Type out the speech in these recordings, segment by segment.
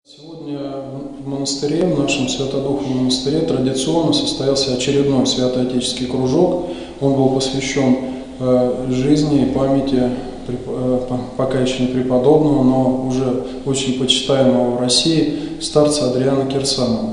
Сегодня в монастыре, в нашем Свято-Духовном монастыре, традиционно состоялся очередной святоотеческий кружок. Он был посвящен жизни и памяти пока еще не преподобного, но уже очень почитаемого в России старца Адриана Кирсанова.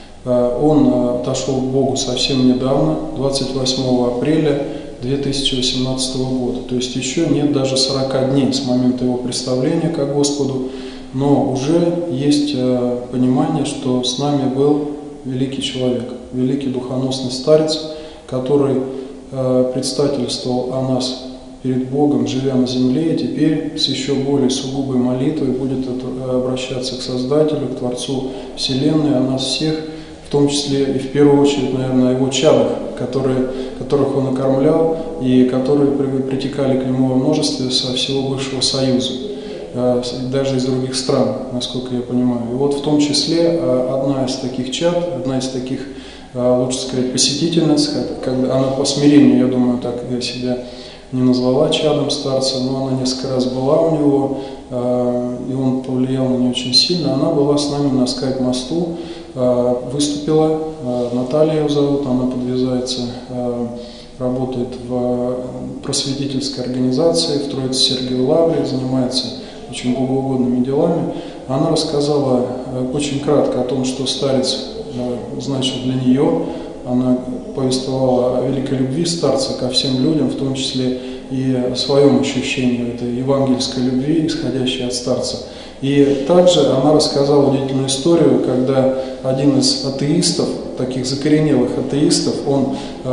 Он отошел к Богу совсем недавно, 28 апреля 2018 года. То есть еще нет даже 40 дней с момента его представления ко Господу, но уже есть понимание, что с нами был великий человек, великий духоносный старец, который предстательствовал о нас перед Богом, живя на земле, и теперь с еще более сугубой молитвой будет обращаться к Создателю, к Творцу Вселенной, о нас всех, в том числе и в первую очередь, наверное, о его чадах, которых он окормлял и которые притекали к нему во множестве со всего бывшего Союза, даже из других стран, насколько я понимаю. И вот в том числе одна из таких чад, одна из таких, лучше сказать, посетительниц, когда она по смирению, я думаю, так я себя не назвала чадом старца, но она несколько раз была у него, и он повлиял на нее очень сильно. Она была с нами на скайп-мосту, выступила, Наталья ее зовут, она подвязается, работает в просветительской организации в Троице-Сергиевой Лавре, занимается очень богоугодными делами. Она рассказала очень кратко о том, что старец значил для нее. Она повествовала о великой любви старца ко всем людям, в том числе и о своем ощущении этой евангельской любви, исходящей от старца. И также она рассказала удивительную историю, когда один из атеистов, таких закоренелых атеистов, он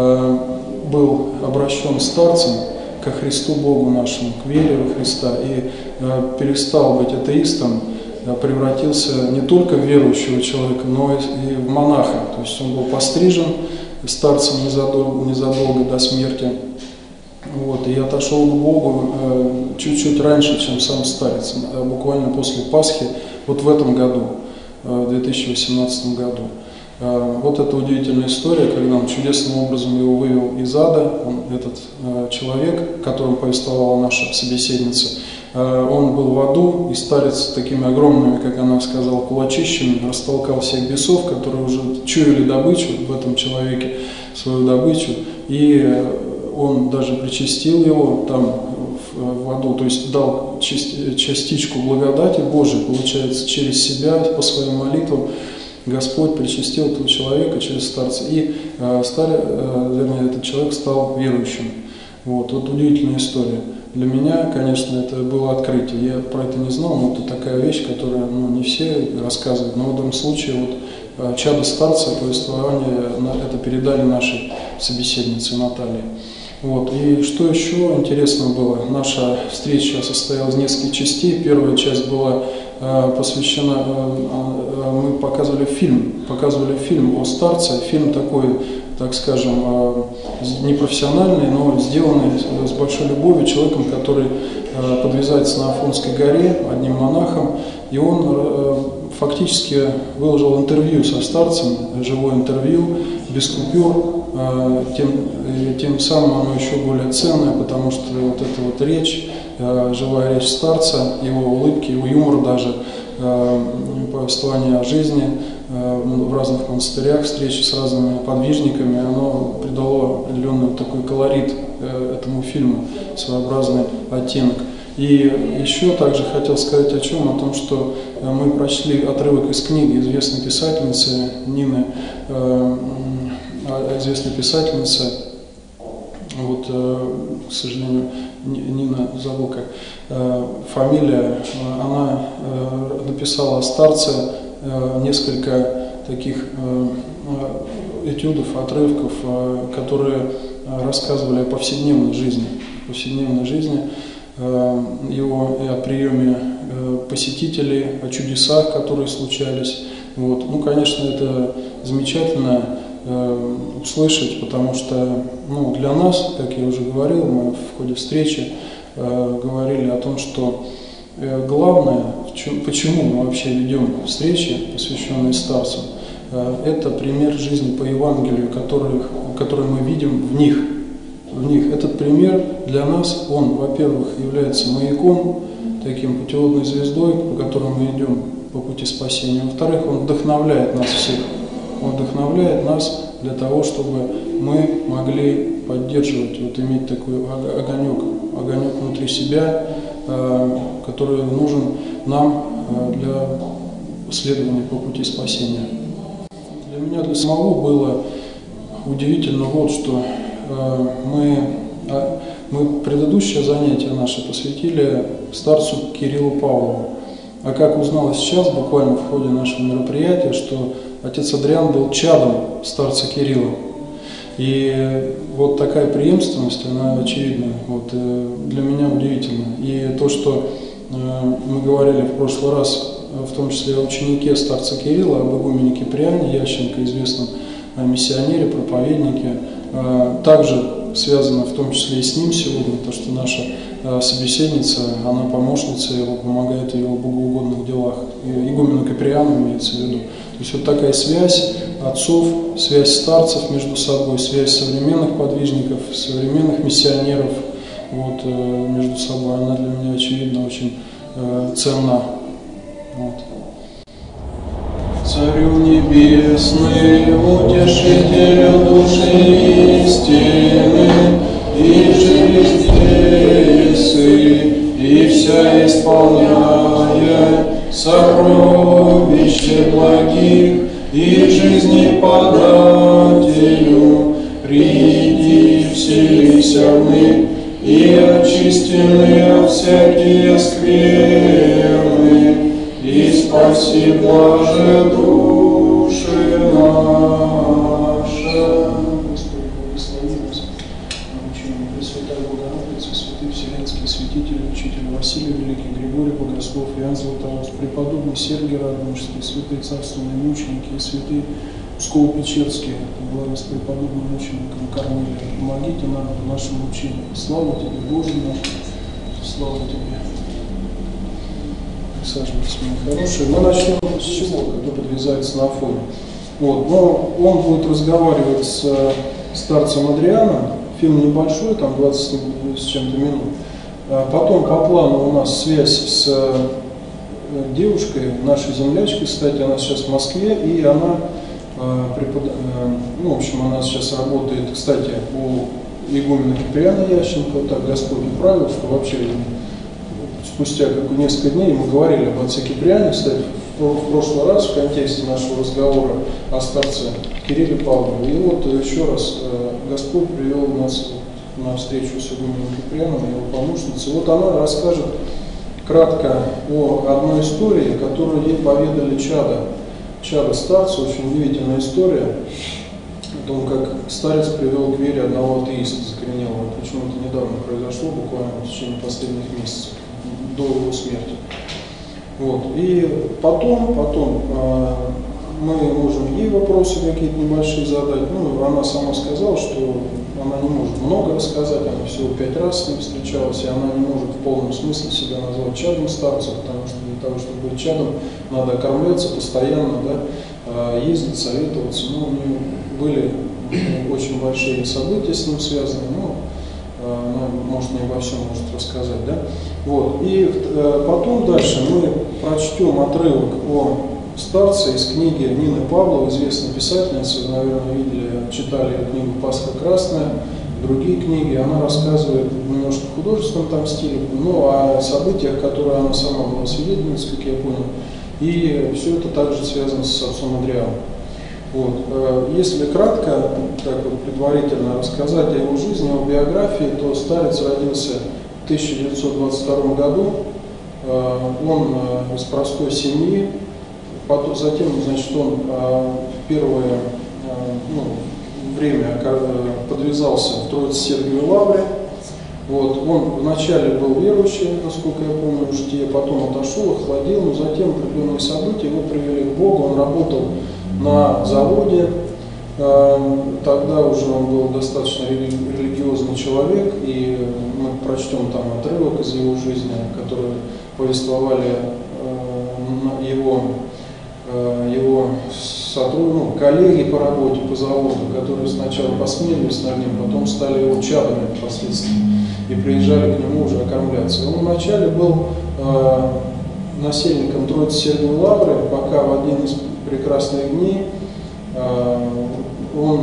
был обращен старцем ко Христу Богу нашему, к вере во Христа, и перестал быть атеистом, превратился не только в верующего человека, но и в монаха. То есть он был пострижен старцем незадолго до смерти, вот, и отошел к Богу чуть-чуть раньше, чем сам старец, буквально после Пасхи, вот в этом году, в 2018 году. Вот эта удивительная история, когда он чудесным образом его вывел из ада, этот человек, которому повествовала наша собеседница, он был в аду, и старец такими огромными, как она сказала, кулачищами растолкал всех бесов, которые уже чуяли добычу в этом человеке, свою добычу, и он даже причастил его там в аду, то есть дал частичку благодати Божией, получается, через себя, по своим молитвам, Господь причастил этого человека через старца, и этот человек стал верующим. Вот удивительная история. Для меня, конечно, это было открытие. Я про это не знал, но это такая вещь, которую не все рассказывают. Но в этом случае чадо старца, повествование, это передали нашей собеседнице Наталье. Вот. И что еще интересно было, наша встреча состоялась из нескольких частей. Первая часть была посвящена, мы показывали фильм о старце, фильм такой, так скажем, непрофессиональный, но сделанный с большой любовью человеком, который подвязается на Афонской горе, одним монахом, и он фактически выложил интервью со старцем, живое интервью, без купюр, тем самым оно еще более ценное, потому что вот эта речь, живая речь старца, его улыбки, его юмор даже, повествование о жизни в разных монастырях, встречи с разными подвижниками, оно придало определенный такой колорит этому фильму, своеобразный оттенок. И еще также хотел сказать о том, что мы прочли отрывок из книги известной писательницы Нины, к сожалению, Нина забыл как фамилия, она написала о старце несколько таких этюдов, отрывков, которые рассказывали о повседневной жизни его, и о приеме посетителей, о чудесах, которые случались. Вот. Конечно, это замечательно услышать, мы что для нас, как я уже говорил, мы в ходе встречи говорили о том, что главное, почему мы вообще ведем встречи, посвященные старцам, это пример жизни по Евангелию, который мы видим в них. Этот пример для нас, он, во-первых, является маяком, таким путеводной звездой, по которой мы идем по пути спасения. Во-вторых, он вдохновляет нас всех. Он вдохновляет нас для того, чтобы мы могли поддерживать, вот иметь такой огонек внутри себя, который нужен нам для следования по пути спасения. Для меня, для самого было удивительно вот, что мы предыдущее занятие наше посвятили старцу Кириллу Павлову. А как узналось сейчас, буквально в ходе нашего мероприятия, что отец Адриан был чадом старца Кирилла. И вот такая преемственность, она очевидна, вот, для меня удивительна. И то, что мы говорили в прошлый раз, в том числе о ученике старца Кирилла, об игумене Киприане Ященко, известном миссионере, проповеднике, также связано в том числе и с ним сегодня, то, что наша собеседница, она помощница его, помогает в его богоугодных делах. Игумену Киприану имеется в виду. То есть вот такая связь отцов, связь старцев между собой, связь современных подвижников, современных миссионеров вот, между собой, она для меня, очевидно, очень ценна. Вот. Царю небесный, утешителю души истины, и жизнь еси, и вся исполняя сокровище благих, и жизни подателю, приди, вселися мы, и очистены от всякие скверны, и спаси, блаже, души наши. Господи, благослови нас, научение Пресвятая Богородица, святый Вселенский святитель, учитель Василий Великий, Григорий Богослов, Иоанн Златоуст, преподобный Сергий Радонежский, святые царственные мученики, святые Псково-Печерские, благо с преподобным мучеником Корнилием, помогите нам в нашем учении. Слава Тебе, Боже наш, слава Тебе. Присаживайтесь, мои хорошие. Мы начнем с чего, кто подвязается на Афоне. Вот. Но он будет разговаривать с старцем Адрианом. Фильм небольшой, там 20 с чем-то минут. Потом по плану у нас связь с девушкой, нашей землячкой, кстати, она сейчас в Москве, и она ну, в общем, она сейчас работает, кстати, у игумена Киприана Ященко, так Господь управил, что вообще спустя несколько дней мы говорили об отце Киприане, кстати, в прошлый раз в контексте нашего разговора о старце Кирилле Павлове. И вот еще раз Господь привел нас на встречу с игуменом Киприаном и его помощницей. Вот она расскажет кратко о одной истории, которую ей поведали чадо старца, очень удивительная история о том, как старец привел к вере одного атеиста закоренелого. Причем это недавно произошло, буквально в течение последних месяцев, до его смерти. Вот. И потом мы можем ей вопросы какие-то небольшие задать. Ну, она сама сказала, что она не может много рассказать, она всего 5 раз с ним встречалась, и она не может в полном смысле себя назвать чадом старца, потому что для того, чтобы быть чадом, надо окормляться постоянно, да, ездить, советоваться. Ну, у нее были очень большие события с ним связаны, но она, может, не обо всем может рассказать, да. Вот. И потом дальше мы прочтем отрывок о старце из книги Нины Павловой, известной писательницы, вы, наверное, видели, читали ее книгу «Пасха красная», другие книги. Она рассказывает немножко в художественном там стиле, но о событиях, которые она сама была свидетельницей, как я понял. И все это также связано с отцом Адрианом. Вот. Если кратко, так вот предварительно рассказать о его жизни, о биографии, то старец родился в 1922 году. Он из простой семьи. Потом, затем, значит, он первое время подвязался в Троице-Сергиевой лавре. Вот. Он вначале был верующий, насколько я помню, в житие, потом отошел, охладил, но затем определенные события его привели к Богу. Он работал на заводе, тогда уже он был достаточно религиозный человек, и мы прочтем там отрывок из его жизни, которые повествовали его коллеги по работе, по заводу, которые сначала посмеялись над ним, потом стали его чадами впоследствии и приезжали к нему уже окормляться. Он вначале был насельником Троицы Сергиевой Лавры, пока в один из прекрасных дней он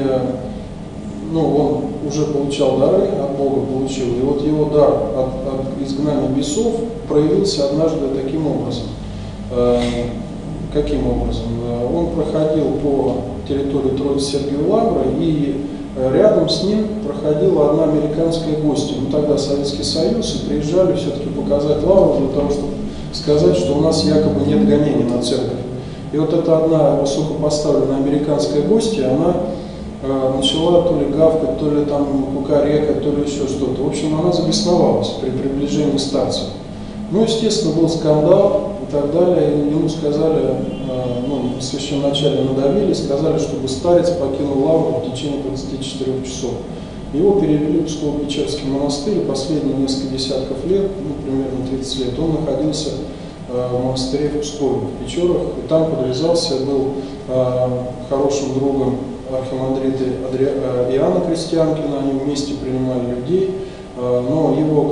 уже получал дары, от Бога получил, и вот его дар от изгнания бесов проявился однажды таким образом. Каким образом? Он проходил по территории Троицы Сергиевой Лавры, и рядом с ним проходила одна американская гостья. Тогда Советский Союз, и приезжали все-таки показать Лавру для того, чтобы сказать, что у нас якобы нет гонений на церковь. И вот эта одна высокопоставленная американская гостья, она начала то ли гавкать, то ли там кукарекать, то ли еще что-то. В общем, она забесновалась при приближении старца. Естественно, был скандал и так далее. Ему сказали, священноначале надавили, сказали, чтобы старец покинул Лавру в течение 24 часов. Его перевели в Псково-Печерский монастырь, и последние несколько десятков лет, примерно 30 лет, он находился в монастыре в Пскове, в Печорах, и там подвязался, был хорошим другом архимандрита Иоанна Крестьянкина, они вместе принимали людей, но его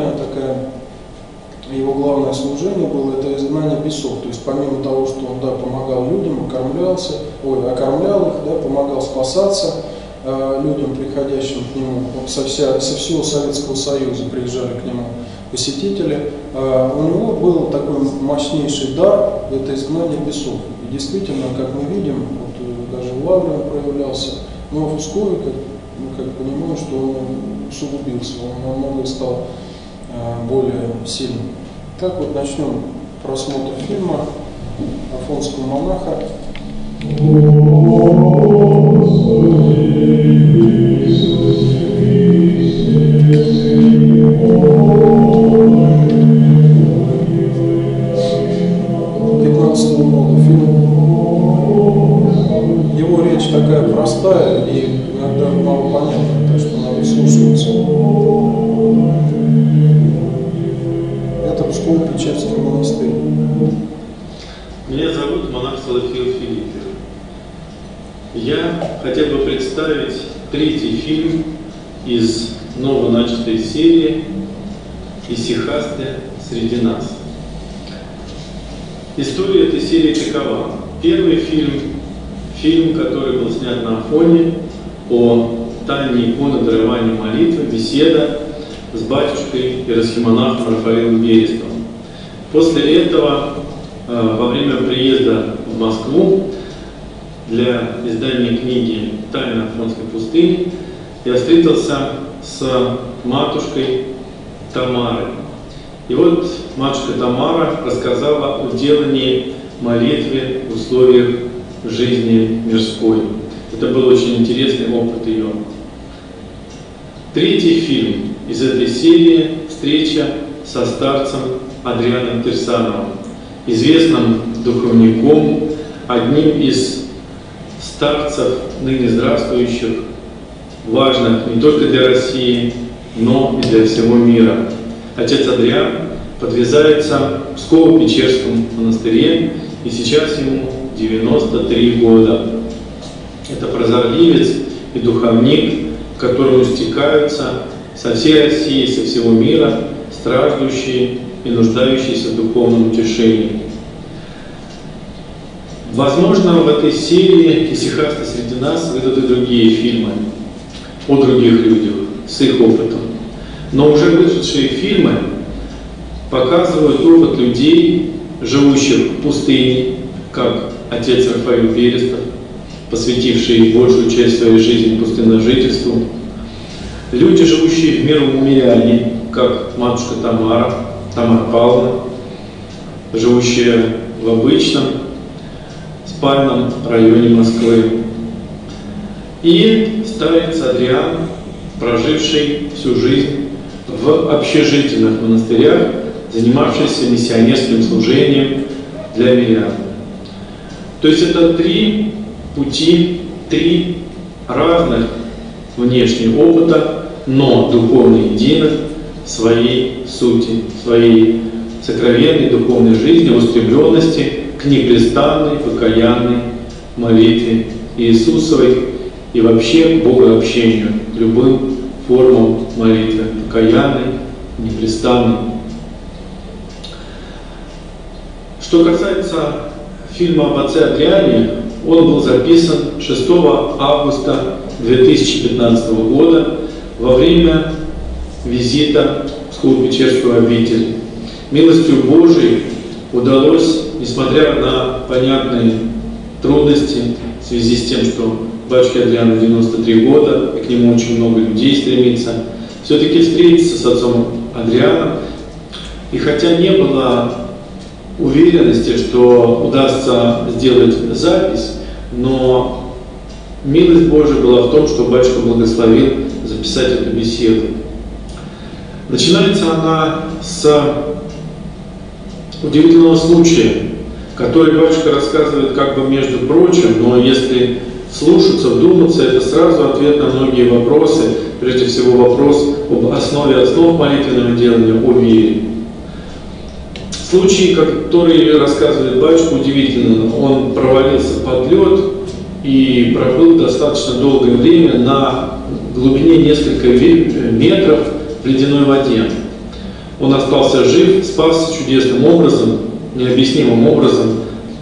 главное служение было это изгнание бесов, то есть помимо того, что он помогал людям, окормлял их, помогал спасаться людям, приходящим к нему, со всего Советского Союза приезжали к нему посетители, у него был такой мощнейший дар, это изгнание бесов. И действительно, как мы видим, даже в Лавре он проявлялся, но в Пскове, как понимаю, что он усугубился, он намного стал более сильным. Так вот, начнем просмотр фильма «Афонского монаха». 15-го года фильм. Его речь такая простая и иногда мало понятная, так что надо слушаться. Это Псково-Печерский монастырь. Меня зовут монах Салафил Филиппов. Я хотел бы представить третий фильм из новоначатой серии «Исихасты среди нас». История этой серии такова. Первый фильм, который был снят на Афоне, о тайне иконы дарования молитвы, беседа с батюшкой иеросхимонахом Рафаэлем Берестовым. После этого, во время приезда в Москву для издания книги «Тайна Афонской пустыни», я встретился с матушкой Тамарой. И вот матушка Тамара рассказала о делании молитвы в условиях жизни мирской. Это был очень интересный опыт ее. Третий фильм из этой серии – «Встреча со старцем Адрианом Кирсановым», известным духовником, одним из старцев, ныне здравствующих, важных не только для России, но и для всего мира. Отец Адриан подвязается в Псково-Печерском монастыре, и сейчас ему 93 года. Это прозорливец и духовник, к которому стекаются со всей России, со всего мира, страждущие и нуждающиеся в духовном утешении. Возможно, в этой серии «Исихасты среди нас» выйдут и другие фильмы о других людях с их опытом. Но уже вышедшие фильмы показывают опыт людей, живущих в пустыне, как отец Рафаэль Берестов, посвятивший большую часть своей жизни пустынножительству. Люди, живущие в мировом миряне, как матушка Тамара Павловна, живущая в обычном спальном районе Москвы. И старец Адриан, проживший всю жизнь в общежительных монастырях, занимавшийся миссионерским служением для мирян. То есть это три пути, три разных внешних опыта, но духовно единых в своей сути, в своей сокровенной духовной жизни, устремленности к непрестанной, покаянной молитве Иисусовой и вообще к богообщению, к любым формам молитвы, покаянной, непрестанной. Что касается фильма об отце Адриане, он был записан 6 августа 2015 года во время визита в Псково-Печерскую обитель. Милостью Божией удалось, несмотря на понятные трудности в связи с тем, что батюшке Адриану 93 года, и к нему очень много людей стремится, все-таки встретиться с отцом Адрианом. И хотя не было уверенности, что удастся сделать запись, но милость Божия была в том, что батюшка благословил записать эту беседу. Начинается она с удивительного случая, который батюшка рассказывает как бы между прочим, но если слушаться, вдуматься, это сразу ответ на многие вопросы, прежде всего вопрос об основе основ молитвенного делания, о вере. Случай, который рассказывает батюшка, удивительно. Он провалился под лед и пробыл достаточно долгое время на глубине несколько метров в ледяной воде. Он остался жив, спасся чудесным образом, необъяснимым образом,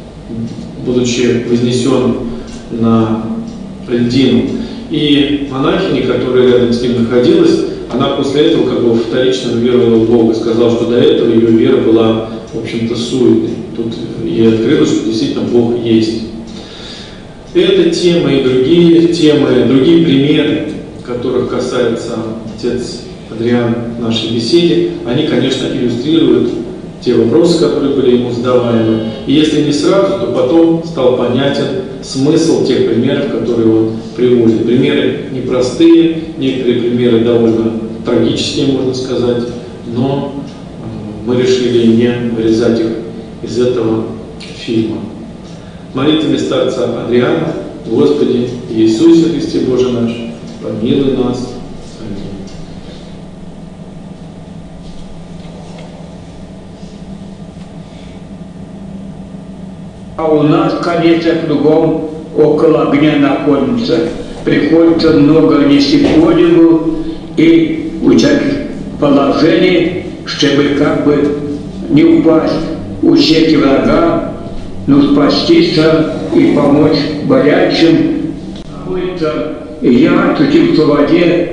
будучи вознесен на льдину. И монахиня, которая рядом с ним находилась, она после этого как бы вторично уверовала в Бога, сказала, что до этого ее вера была, в общем-то, суетной. Тут ей открылось, что действительно Бог есть. Эта тема и другие темы, другие примеры, которых касается отец Адриан в нашей беседе, они, конечно, иллюстрируют те вопросы, которые были ему задаваемы. И если не сразу, то потом стал понятен смысл тех примеров, которые он приводит. Примеры непростые, некоторые примеры довольно трагические, можно сказать, но мы решили не вырезать их из этого фильма. Молитвами старца Адриана: Господи Иисусе Христе Боже наш, помилуй нас. Аминь. А у нас, конечно, кругом около огня находится. Приходится много нести подвигу и всяких положений, чтобы как бы не упасть у сети врага, но спастися и помочь болящим. Я очутился в воде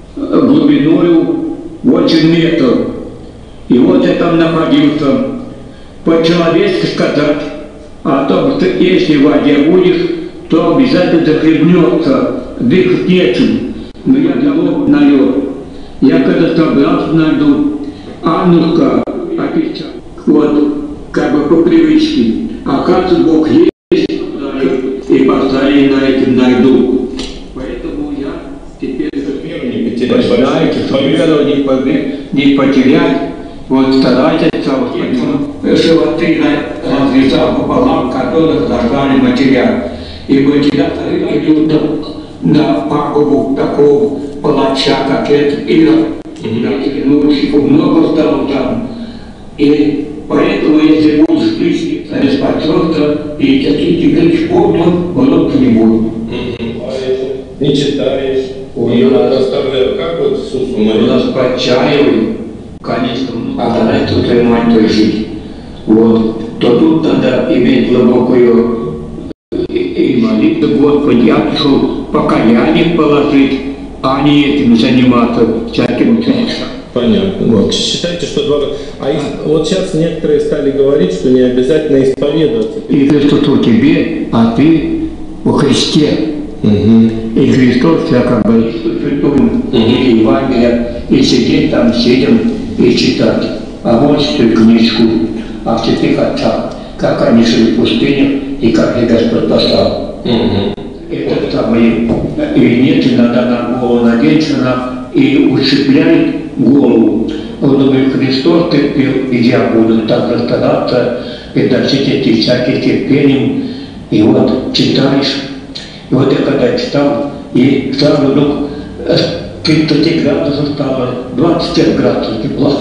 глубиною 8 метров. И вот я там находился. По-человечески сказать, о том, что если в воде будешь, то обязательно захлебнется, дышать нечем. Но я того на лед. Я когда собрался на льду, Аннушка описала, вот, как бы по привычке. Оказывается, Бог есть, и поставили на льду. Поэтому я теперь знаете, что веру не потерять, вот старайтесь, животы разрезал пополам, которых зажали матеря. И матеря идут на пагубу такого палача, как этот Ирод. Ну, много стало там. И поэтому, если будешь близкий, спасешься, и какие теперь помню, много не будет. Не читаешь, не расставляю, как вот Иисусу молитву? У нас подчаивай, конечно, а тогда тут понимать той жизнь. Вот, то тут надо иметь глубокую и молитву Господи, я пришел покаяние положить, а не этим заниматься всяким часом. Понятно. Вот. Считайте, что вот сейчас некоторые стали говорить, что не обязательно исповедоваться. И Христос у тебе, а ты во Христе. И Христос, я как бы и Евангелие, и сидеть там, сидим и читать. А вот эту книжку о святых отцах, как они жили в пустыне и как их Господь послал. Это самое, и нет, надо на голову надеть, и ущепляет голову. Вот думаю, Христос терпел, и я буду так расстараться, и носить эти всякие терпением. И вот читаешь. И вот я когда читал, и сразу вдруг 30 градусов стало, 25 градусов тепла.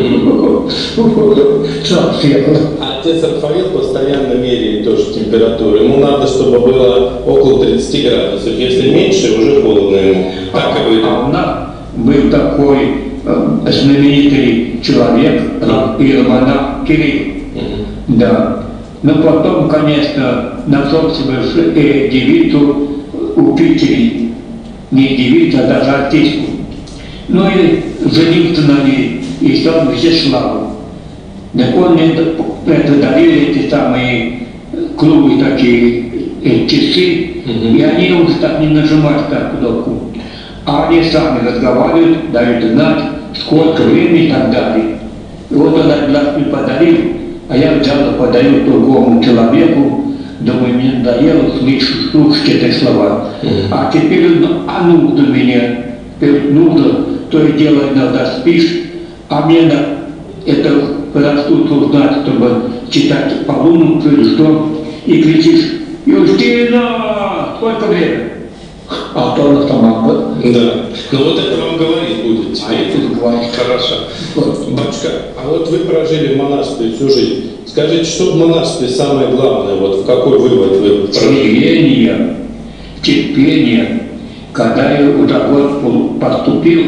Сам съехал. Отец Рафаэль постоянно меряет тоже температуру. Ему надо, чтобы было около 30 градусов. Если меньше, уже холодно ему. Так и будет. А у нас был такой знаменитый человек, иеромонах Кирилл. Да. Но потом, конечно, нашел себе девицу у Питере, не девицу, а даже артистку. Ну и женился на ней, и стал Вячеславом. Так он мне дарил эти самые клубы такие, часы, и они уже так не нажимают так кнопку. А они сами разговаривают, дают знать, сколько времени и так далее. И вот он один раз мне подарил, а я взял и подарил другому человеку. Думаю, мне надоело слушать эти слова. А теперь, нужно мне, нужно, то и дело иногда спишь, а мне это простуду узнать, чтобы читать по лунам или что, и кричишь: «Юстина, сколько время?» А то она сама. Да. Ну вот это вам говорить будет теперь. Это говорит. Хорошо. Батюшка, а вот вы прожили в монастыре всю жизнь. Скажите, что в монастыре самое главное? Вот в какой вывод вы прожили? Терпение. Когда я вот так вот поступил,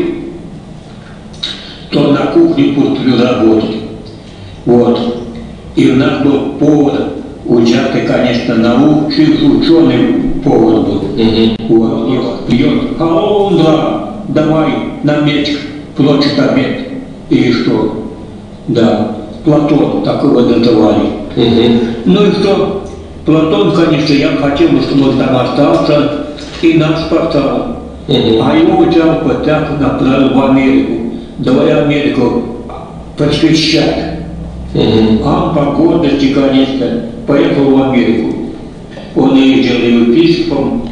то на кухне пустили работать. Вот. И у нас был повар, участок, конечно, ученый повар был. Вот. И вот пьет: а он, да, давай на медь, плоть обед. И что? Да, Платон, так его называли. Ну и что? Платон, конечно, я хотел, чтобы он там остался и нас спасал. А его взял, потяг, направил в Америку. Давай Америку просвещать. А он по гордости, конечно, поехал в Америку. Он ездил епископом,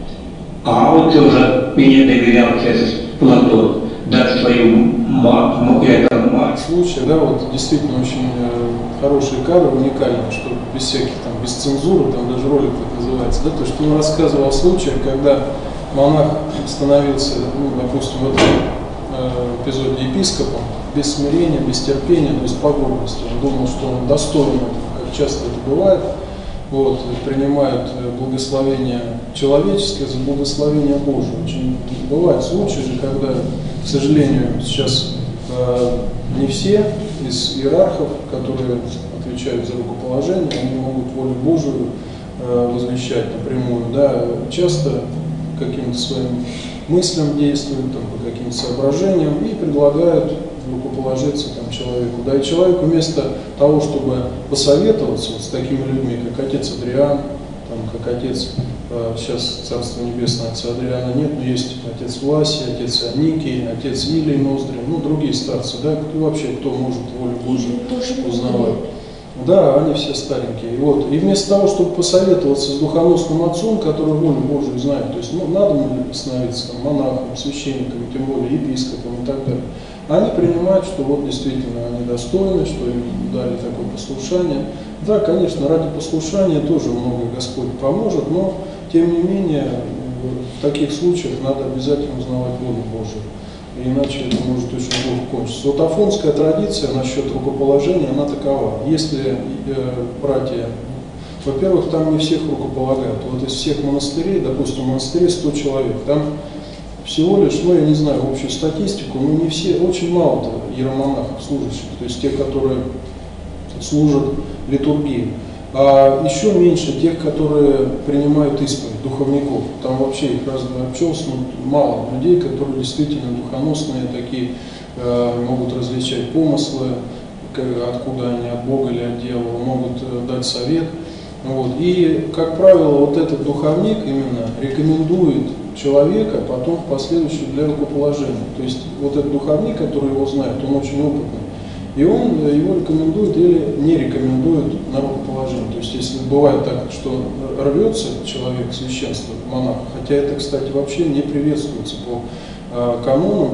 а он тоже мне доверялся, Платон, дать свою мать. Случай, да, вот действительно очень хороший кадр, уникальный, что без всяких там, без цензуры, там даже ролик так называется, да, то, что он рассказывал о случае, когда монах становился, ну, допустим, в этом эпизоде епископом, без смирения, без терпения, то есть по гордости. Он думал, что он достоин, как часто это бывает, вот, принимают благословение человеческое за благословение Божие. Очень бывают случаи, когда, к сожалению, сейчас не все из иерархов, которые отвечают за рукоположение, они могут волю Божию возвещать напрямую, да, часто каким-то своим мыслям действуют, там, по каким-то соображениям и предлагают рукоположиться там, человеку. Да, и человек вместо того, чтобы посоветоваться вот с такими людьми, как отец Адриан, там, как отец, сейчас Царство Небесное, отца Адриана нет, но есть отец Власий, отец Аникий, отец Илий Ноздрин, ну, другие старцы, да, кто вообще, кто может волю Божию узнавать. Да, они все старенькие. Вот. И вместо того, чтобы посоветоваться с духоносным отцом, который волю Божию знает, то есть, ну, надо мне становиться там, монахом, священником, тем более епископом и так далее, они принимают, что вот действительно они достойны, что им дали такое послушание. Да, конечно, ради послушания тоже многое Господь поможет, но тем не менее в таких случаях надо обязательно узнавать волю Божию. Иначе это может очень плохо кончиться. Вот афонская традиция насчет рукоположения, она такова. Если братья, во-первых, там не всех рукополагают. Вот из всех монастырей, допустим, в монастыре 100 человек, там всего лишь, ну я не знаю общую статистику, но не все, очень мало иеромонахов служащих, то есть тех, которые служат литургии. А еще меньше тех, которые принимают исповедь, духовников. Там вообще их обчелся, мало людей, которые действительно духоносные, такие, могут различать помыслы, откуда они, от Бога или от дьявола, могут дать совет. Вот. И, как правило, вот этот духовник именно рекомендует человека потом в последующем для рукоположения. То есть вот этот духовник, который его знает, он очень опытный. И он его рекомендует или не рекомендует на рукоположение. То есть если бывает так, что рвется человек священства, монах, хотя это, кстати, вообще не приветствуется по канонам,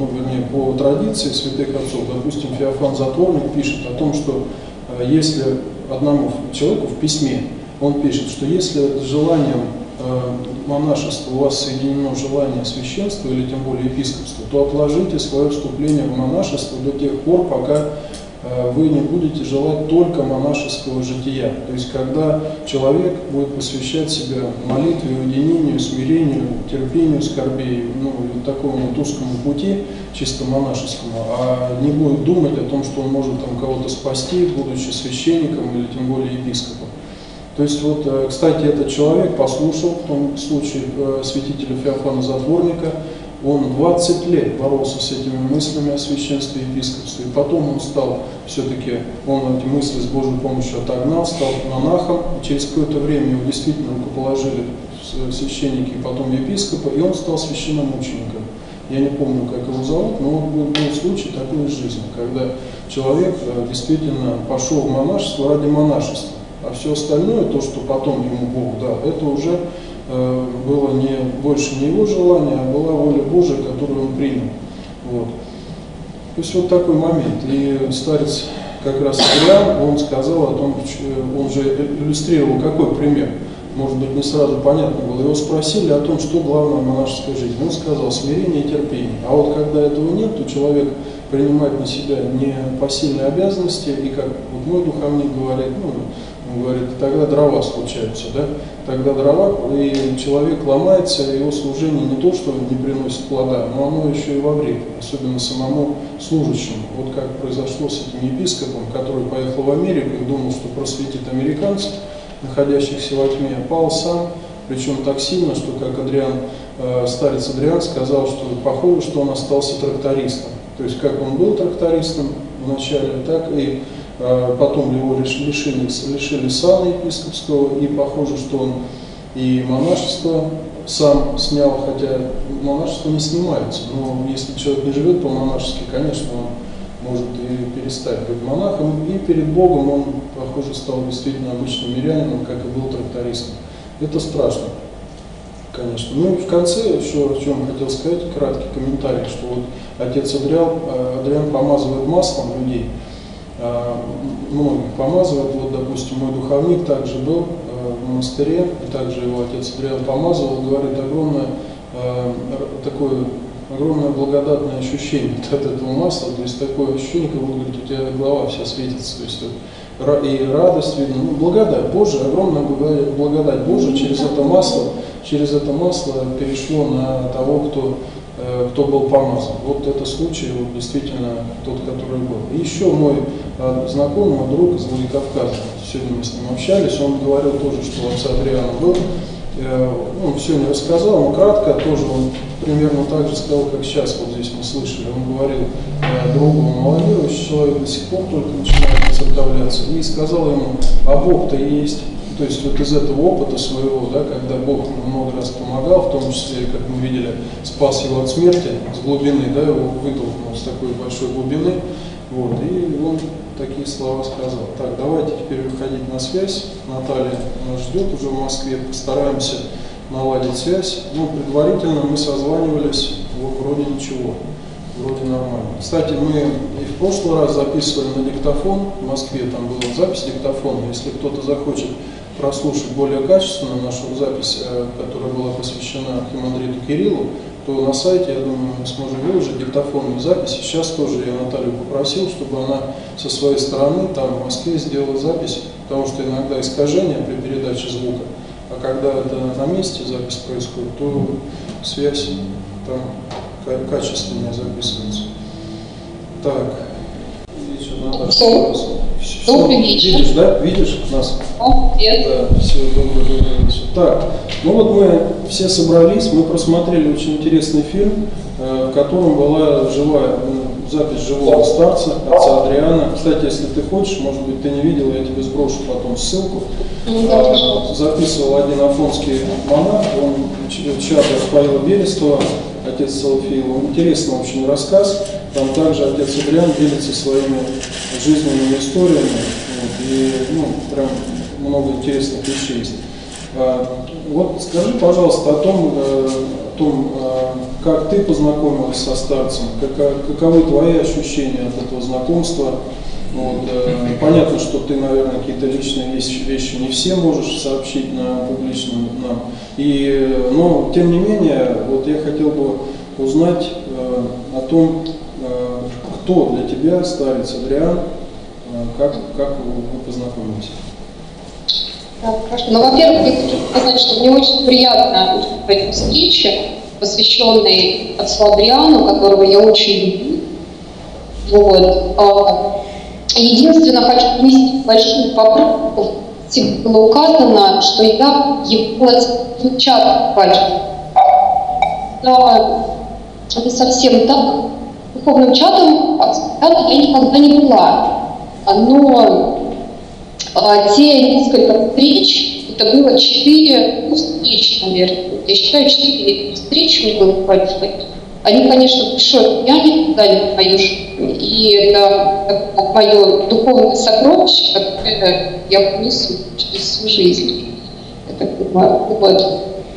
по традиции святых отцов. Допустим, Феофан Затворник пишет о том, что если одному человеку в письме, он пишет, что если с желанием монашества у вас соединено желание священства или тем более епископства, то отложите свое вступление в монашество до тех пор, пока вы не будете желать только монашеского жития. То есть, когда человек будет посвящать себя молитве, уединению, смирению, терпению скорбей, ну, такому вот узкому пути, чисто монашескому, а не будет думать о том, что он может там кого-то спасти, будучи священником или тем более епископом. То есть, вот, кстати, этот человек послушал в том случае святителя Феофана Затворника. Он 20 лет боролся с этими мыслями о священстве и епископстве. И потом он стал, все-таки, он эти мысли с Божьей помощью отогнал, стал монахом. И через какое-то время его действительно рукоположили священники и потом епископа, и он стал священномучеником. Я не помню, как его зовут, но был случай такой из жизни, когда человек действительно пошел в монашество ради монашества. А все остальное, то, что потом ему Бог дал, это уже было больше не его желание, а была воля Божия, которую он принял. Вот. То есть вот такой момент. И старец как раз Адриан, он сказал о том, он же иллюстрировал какой пример. Может быть, не сразу понятно было. Его спросили о том, что главное в монашеской жизни. Он сказал смирение и терпение. А вот когда этого нет, то человек принимает на себя непосильные обязанности, и как вот мой духовник говорит, он говорит, тогда дрова случаются, да? Тогда дрова, и человек ломается, его служение не то, что не приносит плода, но оно еще и во вред, особенно самому служащему. Вот как произошло с этим епископом, который поехал в Америку и думал, что просветит американцев, находящихся во тьме, пал сам, причем так сильно, что, как старец Адриан сказал, что похоже, что он остался трактористом. То есть, как он был трактористом вначале, так и потом его лишили сана епископского, и похоже, что он и монашество сам снял, хотя монашество не снимается, но если человек не живет по-монашески, конечно, он может и перестать быть монахом, и перед Богом он, похоже, стал действительно обычным мирянином, как и был трактористом. Это страшно, конечно. Ну и в конце еще о чем хотел сказать, краткий комментарий, что вот отец Адриан помазывает маслом людей, многих помазывает. Вот, допустим, мой духовник также был в монастыре, и также его отец Адриан помазывал, говорит, огромное благодатное ощущение от этого масла, то есть такое ощущение, как будто у тебя голова вся светится, то есть и радость видно, благодать Божия, огромная благодать Божия через это масло перешло на того, кто был помазан. Вот это случай, вот, действительно тот, который был. И еще мой знакомый, мой друг из Владикавказа, сегодня мы с ним общались, он говорил тоже, что у отца Адриана был, он все не рассказал, но кратко тоже он примерно так же сказал, как сейчас вот здесь мы слышали. Он говорил другу, молодеющий человек, до сих пор только начинает оцерковляться, и сказал ему, а Бог-то есть. То есть вот из этого опыта своего, да, когда Бог много раз помогал, в том числе, как мы видели, спас его от смерти с глубины, да, его вытолкнул с такой большой глубины, вот, и он такие слова сказал. Так, давайте теперь выходить на связь. Наталья нас ждет уже в Москве, постараемся наладить связь. Ну, предварительно мы созванивались, вот, вроде ничего, вроде нормально. Кстати, мы и в прошлый раз записывали на диктофон, в Москве там была запись диктофона, если кто-то захочет прослушать более качественно нашу запись, которая была посвящена архимандриту Кириллу, то на сайте, я думаю, мы сможем выложить диктофонную запись. Сейчас тоже я Наталью попросил, чтобы она со своей стороны там в Москве сделала запись, потому что иногда искажения при передаче звука, а когда это на месте запись происходит, то связь там качественнее записывается. Так, Добрый вечер. Видишь, да? Видишь нас? Привет. Да, все, добрый вечер. Так, ну вот мы все собрались, мы просмотрели очень интересный фильм, в котором была живая запись живого старца, отца Адриана. Кстати, если ты хочешь, может быть, ты не видел, я тебе сброшу потом ссылку. Записывал один афонский монах, он чада Рафаила Берестова, отец Салафиила. Интересный очень рассказ. Там также отец Адриан делится своими жизненными историями. Вот, и прям много интересных вещей есть. Вот скажи, пожалуйста, о том, как ты познакомилась со старцем, каковы твои ощущения от этого знакомства. Вот, понятно, что ты, наверное, какие-то личные вещи не все можешь сообщить публично нам. Но, тем не менее, вот я хотел бы узнать о том, кто для тебя старец Адриан, как вы познакомились? Да, хорошо. Ну, во-первых, я хочу сказать, что мне очень приятно участвовать в встрече, посвященной отцу Адриану, которого я очень люблю. Вот. Единственное, хочу внести большую поправку. Было указано, что я являюсь чатом батюшки. Да, это совсем так. Духовным чатом я никогда не была. Но те несколько встреч, это было 4 встречи, наверное. Я считаю, 4 встречи мне было хватит. Они, конечно, большое влияние никогда не мою жизнь. И это мое духовное сокровище, которое я понесу через всю жизнь. Это вот.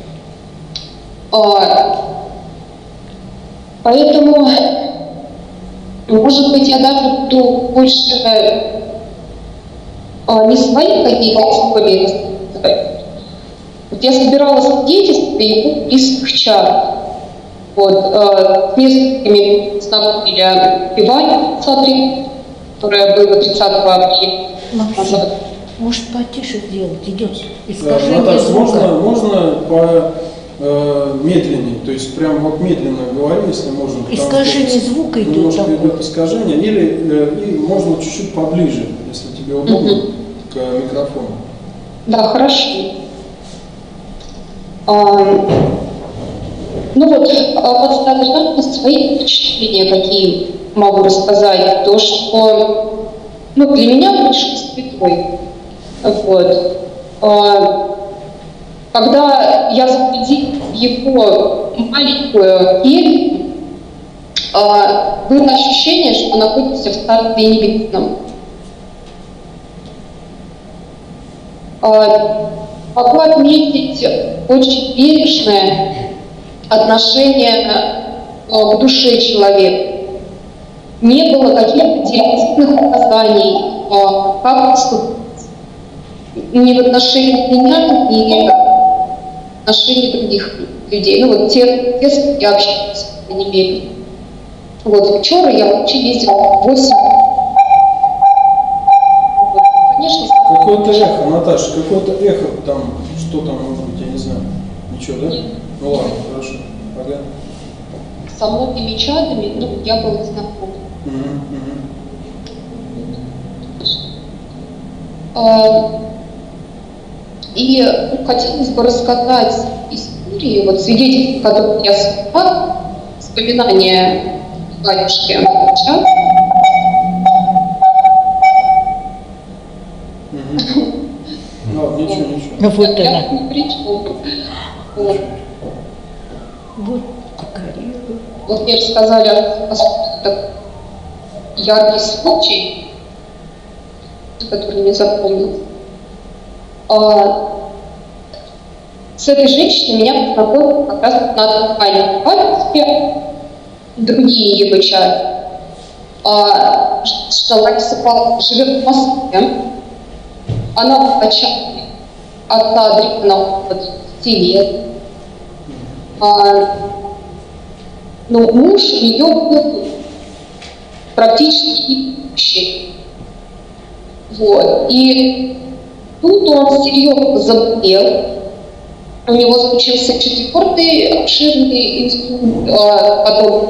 Поэтому, может быть, я даже буду больше не свои какие-то истории рассказывать. Вот я собирала свидетельства его близких чат. Вот, с несколькими знакомыми пивали в Садре, которое было 30 апреля. Может, потише сделать, идет искажение Наташа, звука. можно по медленнее, то есть прям вот медленно говорю, если можно. Искажение звука идет. Немножко такое. идет искажение, и можно чуть-чуть поближе, если тебе удобно, к микрофону. Да, хорошо. Ну вот, вот свои впечатления какие могу рассказать. То, что для меня больше святой. Вот. Когда я заходила в его маленькую келью, было ощущение, что находишься в Царстве Небесном. Могу отметить очень бережное отношение к душе человека. Не было каких-то директивных указаний, как поступить ни в отношении меня, ни в отношении других людей. Ну вот те, с кем я общалась, по крайней мере. Вот вчера я вообще ездила в 8. Вот, конечно, какое-то эхо, Наташа, какое-то эхо там, что там может быть, я не знаю. Ничего, да? Ну ладно, хорошо. Ага. Со многими чатами, я была знакома. И хотелось бы рассказать истории, вот свидетельства, которые я слышала, вспоминания батюшки сейчас. Ничего. Вот я она. не причем. Вот какая. Вот мне рассказали о яркий случай, который мне запомнился. С этой женщиной меня познакомил как раз на Адриане Павловске, другие его чаты. Что Лариса Павловна живет в Москве. Она врача отца Адриана 20 лет. Муж ее был практически неимущий. Вот. И тут он серьезно заболел. У него случился 4-й обширный инсульт, потом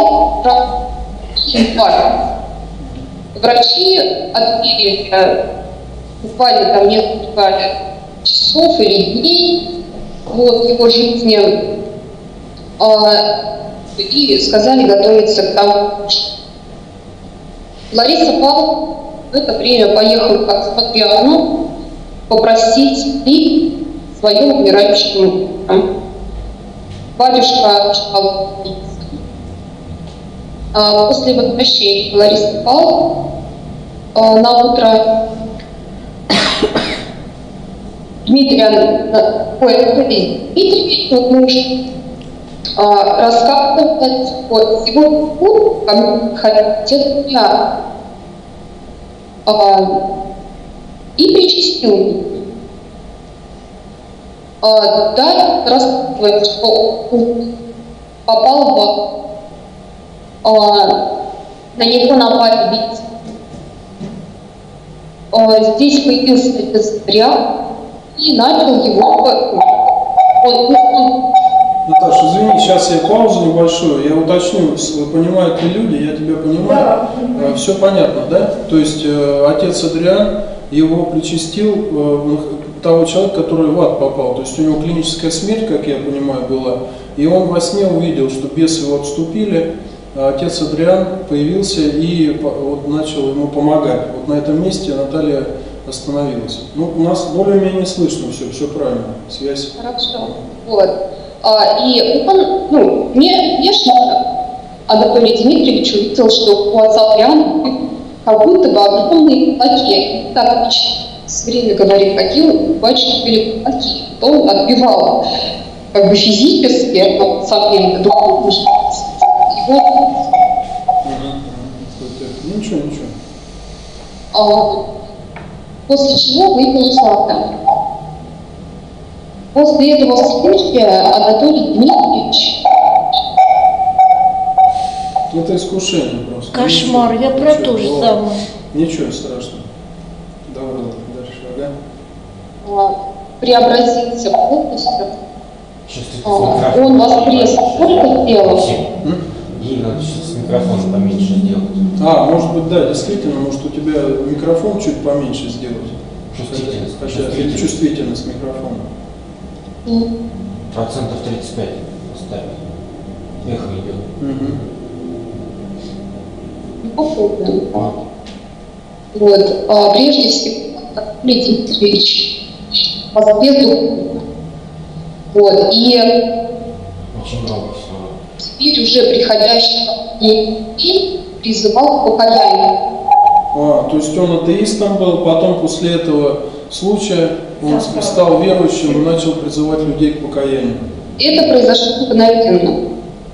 инфаркт. Врачи отмерили буквально там несколько часов или дней его жизни и сказали готовиться к тому. Лариса Павловна в это время поехала к Адриану попросить и своего умирающего мужа. Батюшка ждал в больнице. После возвращения Ларисы Павловны на утро Дмитрий муж, рассказывает, вот сегодня ко мне хотел я и причастил меня. Далее рассказывает, что он попал на него напали бить. здесь появился отец Адриан и начал его... Наташа, извини, сейчас я паузу небольшую, я уточню, понимают ли люди, я тебя понимаю, да. Все понятно, да? То есть отец Адриан его причастил того человека, который в ад попал, то есть у него клиническая смерть, как я понимаю, была, и он во сне увидел, что бесы его отступили, а отец Адриан появился и вот начал ему помогать. Вот на этом месте Наталья остановилась. Ну, у нас более-менее слышно все правильно, связь. Хорошо, вот. И он, внешне Анатолий Дмитриевич увидел, что у отца Адриана как будто бы огромные кулаки. Так все время говорит, какие у батюшки были кулаки. Он отбивал как бы физически, но сам деле духовно. Ничего. После чего выпил злато. После этого случая Анатолий Дмитриевич... Это искушение просто. Кошмар, я про то же самое. Ничего страшного. Давай дальше, ага. Преобразился полностью. Он воскрес. Сколько делал? Ей надо сейчас микрофон поменьше сделать. Может быть, да, действительно, может у тебя микрофон чуть поменьше сделать. Чувствительность. Чувствительность микрофона. Процентов 35 поставить. Эхо идет. Вот. Прежде всего, Анатолий Дмитриевич воскрес духовно. Вот. И очень много всего. Теперь уже приходящих и призывал к покаянию. То есть он атеистом был, потом после этого случая он стал верующим и начал призывать людей к покаянию. Это произошло мгновенно.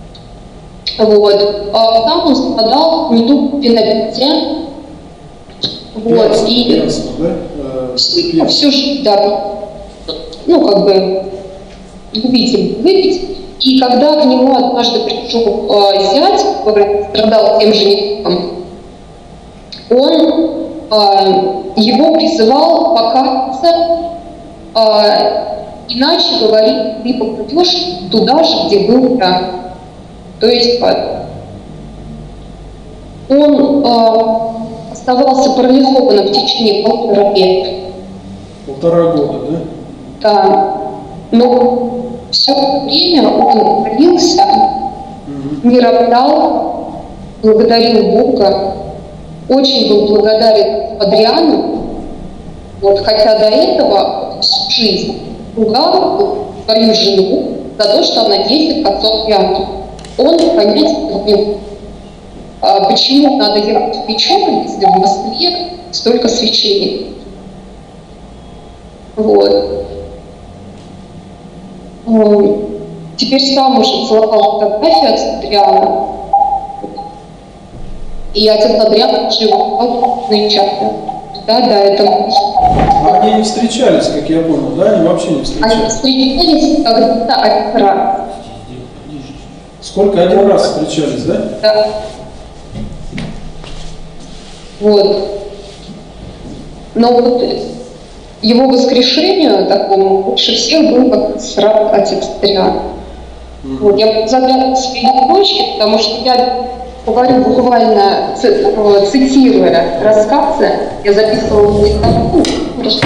Вот. Там он страдал недугом пенобития. Вот. Пьянство, да? Всю жизнь, да. Любитель выпить. И когда к нему однажды пришел зять, который страдал тем же недугом, он его призывал покаяться, иначе, говорит, ты попадешь туда же, где был я. То есть он оставался парализованным в течение 1,5 лет. 1,5 года, да? Да. Но все время он молился, не роптал, благодарил Бога, очень был благодарен Адриану, хотя до этого всю жизнь ругал свою жену за то, что она ездит к отцу Адриану. Он понять не мог, почему надо ехать в Печору, если в Москве столько священников. Вот. Теперь сам уже целовал фотографии отца Адриана. И отец Адриан жил наичайно. Да, это... Они не встречались, как я понял, да? Они вообще не встречались? Они встречались когда-то один раз. Сколько? Один раз встречались, да? Да. Вот. Но вот его воскрешению такому больше всех был как раз рад отец Адриан. Вот. Я заглянула своей дочке, потому что я говорю буквально, цитируя рассказы, я записывала в диктофон, просто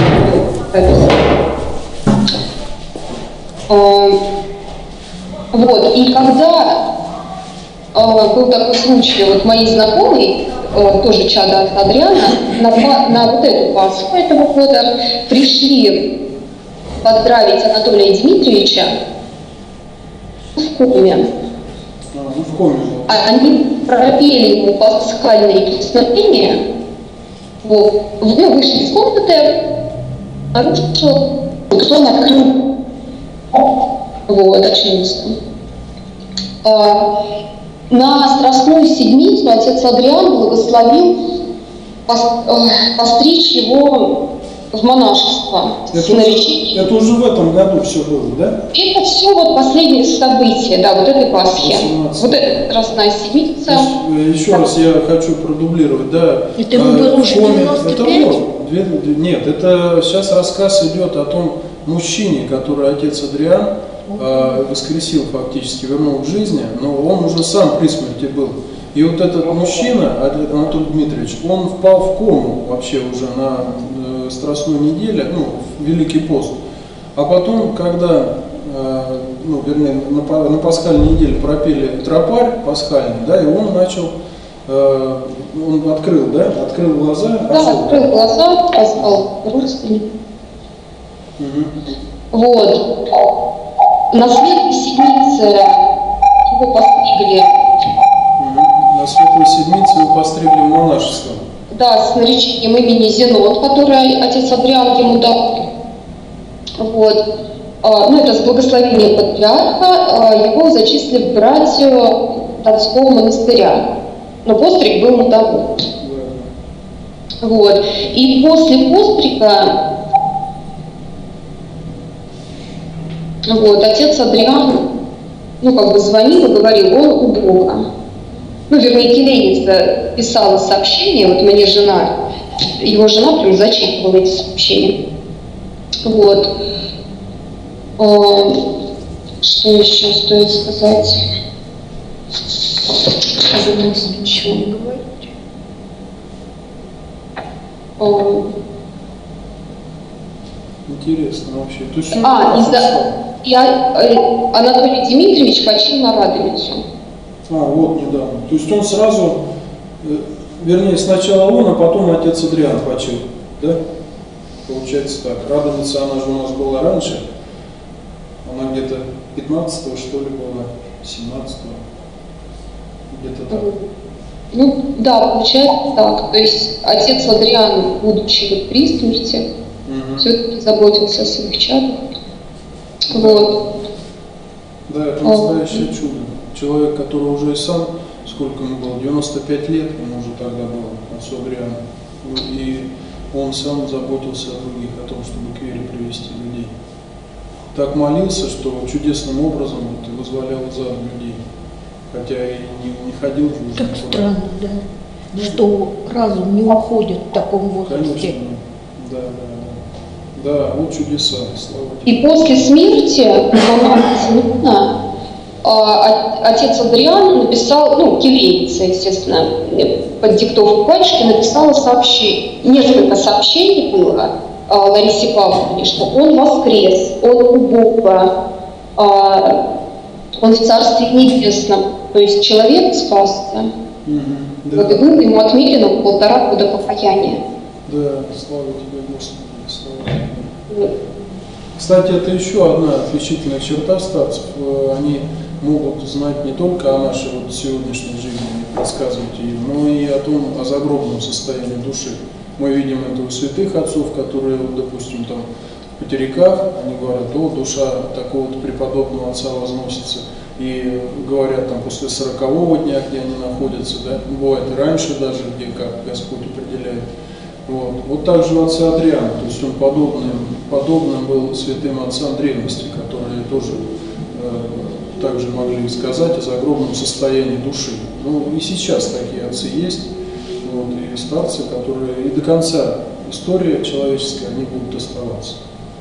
вот, и когда был такой случай, мои знакомые, тоже чадо от Адриана, на вот эту Пасху этого года пришли поздравить Анатолия Дмитриевича в коме. В коме. Они пропели ему пасхальные песнопения, вышли из комнаты, нарушил, он открыл, очнулся. На Страстную Седмицу отец Адриан благословил постричь его в монашество. Это уже в этом году все было, да? Это все последние события, да, этой Пасхи. Это Страстная Седмица. Еще раз я хочу продублировать, да. Это было уже 95? Это было, в Нет, это сейчас рассказ идет о том мужчине, который отец Адриан воскресил фактически, вернул к жизни, но он уже сам при смерти был. И вот этот мужчина, Анатолий Дмитриевич, он впал в кому вообще уже на Страстной неделе, ну, в Великий пост. А потом, когда, ну, вернее, на пасхальной неделе пропели тропарь пасхальный, да, и он начал, он открыл, да, открыл глаза. Да, открыл глаза, позвал родственников. Вот. На Светлой Седмице его постригли. На Светлой Седмице его постригли в монашество. Да, с наречением имени Зенон, который отец Адриан ему дал. Вот. Ну, это с благословения патриарха его зачислили в братью Донского монастыря. Но постриг был на того. Вот. И после пострига вот, отец Адриан, ну, как бы звонил и говорил, он у Бога. Ну, вернее, келейница писала сообщение, вот мне жена, его жена прям зачитывала эти сообщения. Вот. Что еще стоит сказать? Ничего не говорить. Интересно вообще. То есть Анатолий Дмитриевич почил на Радовицу. Вот недавно. То есть он сразу, вернее, сначала он, а потом отец Адриан почил, да? Получается так. Радовица, она же у нас была раньше. Она где-то 15-го, что ли, была, 17-го. Где-то так. Ну, да, получается так. То есть отец Адриан, будучи вот при смерти, все-таки заботился о своих чадах. Вот. Да, это настоящее чудо. Человек, который уже и сам, сколько ему было, 95 лет, ему уже тогда было, отцу Адриану. И он сам заботился о других, о том, чтобы к вере привести людей. Так молился, что чудесным образом вот, вызволял из ада людей. Хотя и не ходил уже. Так странно, да? Что разум не уходит в таком возрасте. Конечно, да. Да, вот чудеса, слава тебе. И после смерти Зенона отец Адриан написал, ну, келейница, естественно, под диктовку батюшки написала сообщение, несколько сообщений было Ларисе Павловне, что он воскрес, он у Бога, он в Царстве Небесном, то есть человек спасся. Да. Вот и было ему отмерено 1,5 года покаяния. Да, слава тебе, Господи, слава тебе. Кстати, это еще одна отличительная черта старцев. Они могут знать не только о нашей вот сегодняшней жизни, рассказывать ее, но и о загробном состоянии души. Мы видим это у святых отцов, которые, вот, допустим, там в Потеряках, они говорят, душа такого-то преподобного отца возносится. И говорят там после 40-го дня, где они находятся, да, бывает и раньше даже, где как Господь определяет. Вот так же у отца Адриана, то есть он подобным был святым отцам древности, которые тоже также могли сказать о загробном состоянии души. Ну и сейчас такие отцы есть, вот, и старцы, которые и до конца истории человеческой они будут оставаться.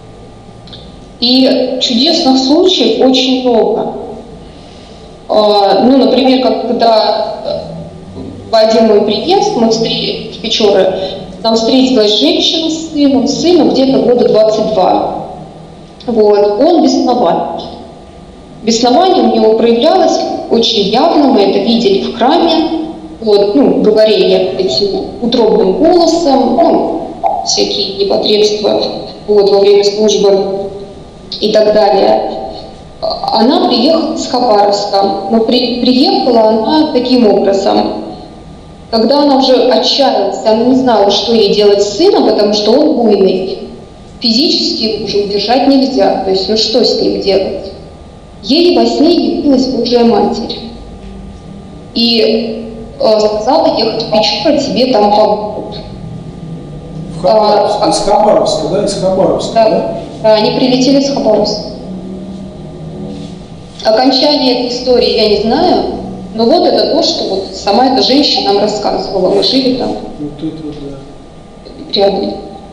И чудесных случаев очень много. Ну, например, когда в один мой приезд мы в Печоры, там встретилась женщина с сыном где-то года 22. Вот. Он бесновал. Беснование у него проявлялось очень явно, мы это видели в храме. Вот, ну, говорили этим утробным голосом, ну, всякие непотребства вот, во время службы и так далее. Она приехала из Хабаровска, но приехала она таким образом. Когда она уже отчаялась, она не знала, что ей делать с сыном, потому что он буйный. Физически уже удержать нельзя, то есть ну что с ним делать? Ей во сне явилась Божья Матерь и сказала ехать в Печоры, тебе там помогут. Из Хабаровска, да? Из Хабаровска, да? Да, они прилетели с Хабаровска. Окончание этой истории я не знаю, но вот это то, что вот сама эта женщина нам рассказывала. Мы жили там вот это, да. рядом.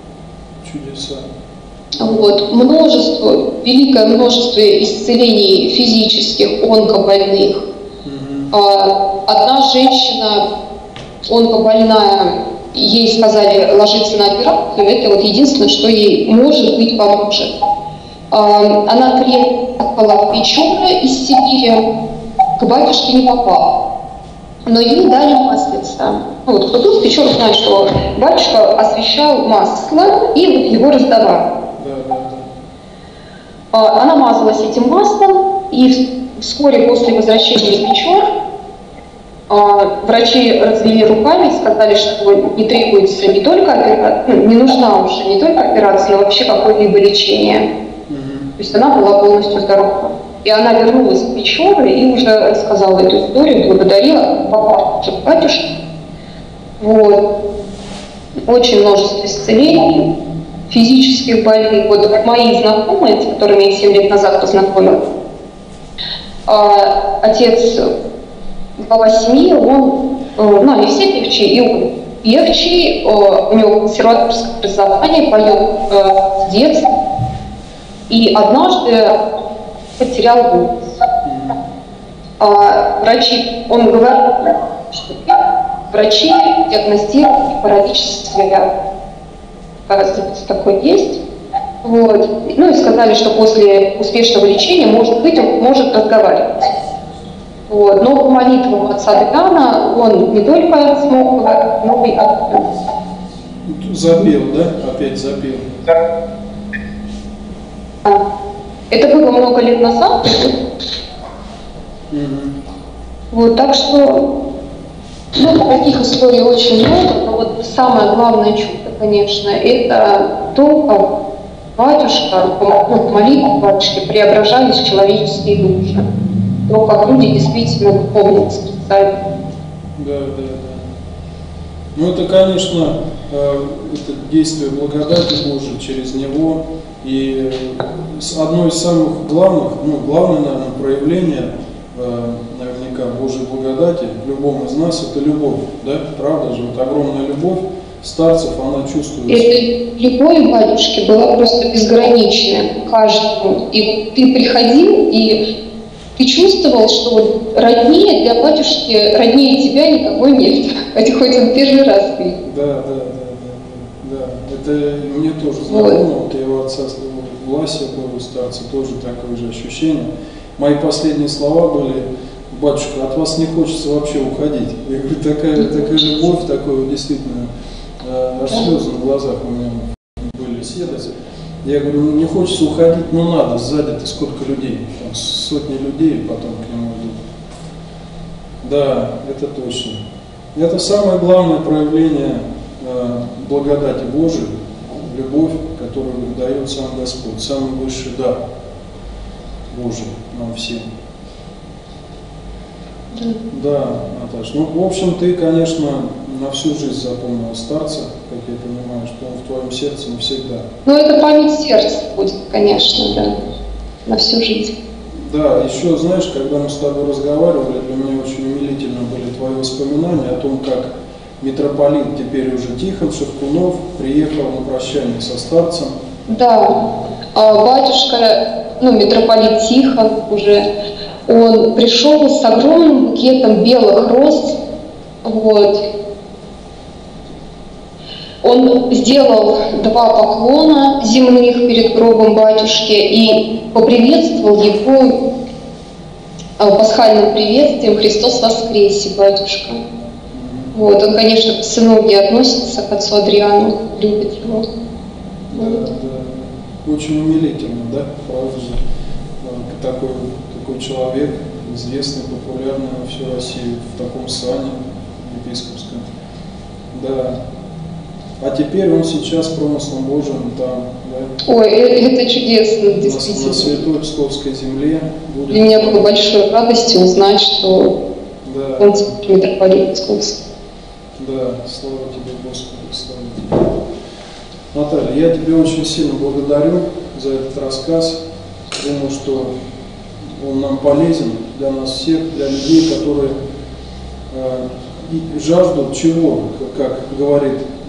чудеса. Вот. Великое множество исцелений физических, онкобольных. Одна женщина, онкобольная, ей сказали ложиться на операцию, это вот единственное, что ей, может быть, поможет. Она приехала в Печоры из Сибири, к батюшке не попала, но ей дали маслица. Вот, кто тут в Печорах знает, что батюшка освящал масло и вот его раздавал. Она мазалась этим маслом, и вскоре после возвращения из Печор врачи развели руками, сказали, что не требуется не только операция, не нужна уже не только операция, но вообще какое-либо лечение. То есть она была полностью здорова. И она вернулась в Печоры и уже рассказала эту историю, благодарила папа батюшку. Вот. Очень множество исцелений, физических больных. Вот мои знакомые, с которыми я 7 лет назад познакомилась, отец, глава семьи, они все певчи, и он певчий, у него консерваторское образование, поет с детства, и однажды потерял голос. Врачи, он говорил, что врачи диагностировали параличное, оказывается, такое есть. Вот. Ну и сказали, что после успешного лечения, может быть, он может разговаривать. Вот. Но по молитвам отца Адриана он не только смог говорить, но и запел, да? Опять запел. Это было много лет назад. Вот, так что таких историй очень много, но вот самое главное чудо, конечно, это то, как батюшка, молитвы батюшки преображались в человеческие души. То, как люди действительно духовно спасают. Да. Ну это, конечно, это действие благодати Божией через него. И одно из самых главных, главное, наверное, проявление наверняка Божьей благодати в любом из нас – это любовь, да? Правда же? Вот огромная любовь старцев, она чувствуется. Эта любовь батюшки была просто безграничная к каждому. И вот ты приходил, и ты чувствовал, что вот роднее для батюшки, роднее тебя никого нет. Хотя хоть он первый раз видел. Да. Это мне тоже знакомо, вот и у отца Власия был, старца, тоже такое же ощущение. Мои последние слова были: батюшка, от вас не хочется вообще уходить. Я говорю, такая любовь, такое действительно, аж слезы на глазах у меня были седать. Я говорю, не хочется уходить, но надо, сзади-то сколько людей, там сотни людей потом к нему идут. Да, это точно. Это самое главное проявление благодати Божией, любовь, которую дает сам Господь, самый высший дар Божий нам всем. Да, Наташа. В общем, ты, конечно, на всю жизнь запомнила старца, как я понимаю, что он в твоем сердце навсегда. Это память сердца будет, конечно, да, на всю жизнь. Да, еще, знаешь, когда мы с тобой разговаривали, для меня очень умилительно были твои воспоминания о том, как митрополит, теперь уже Тихон Шевкунов, приехал на прощание со старцем. Да, батюшка, митрополит Тихон уже, он пришел с огромным букетом белых роз, вот. Он сделал 2 поклона земных перед гробом батюшки и поприветствовал его пасхальным приветствием «Христос воскресе, батюшка». Вот, он, конечно, к сыновье относится, к отцу Адриану, любит его. Да. Очень умилительно, да, правда же. Такой человек, известный, популярный на всю Россию, в таком сане епископском. Да. А теперь он сейчас промыслом Божиим там, да? Ой, это чудесно, действительно. На Святой Псковской земле. Будет... Для меня было большой радостью узнать, что он митрополит Псковский. Да, слава тебе, Господи, слава тебе. Наталья, я тебе очень сильно благодарю за этот рассказ. Думаю, что он нам полезен для нас всех, для людей, которые жаждут чего, как говорит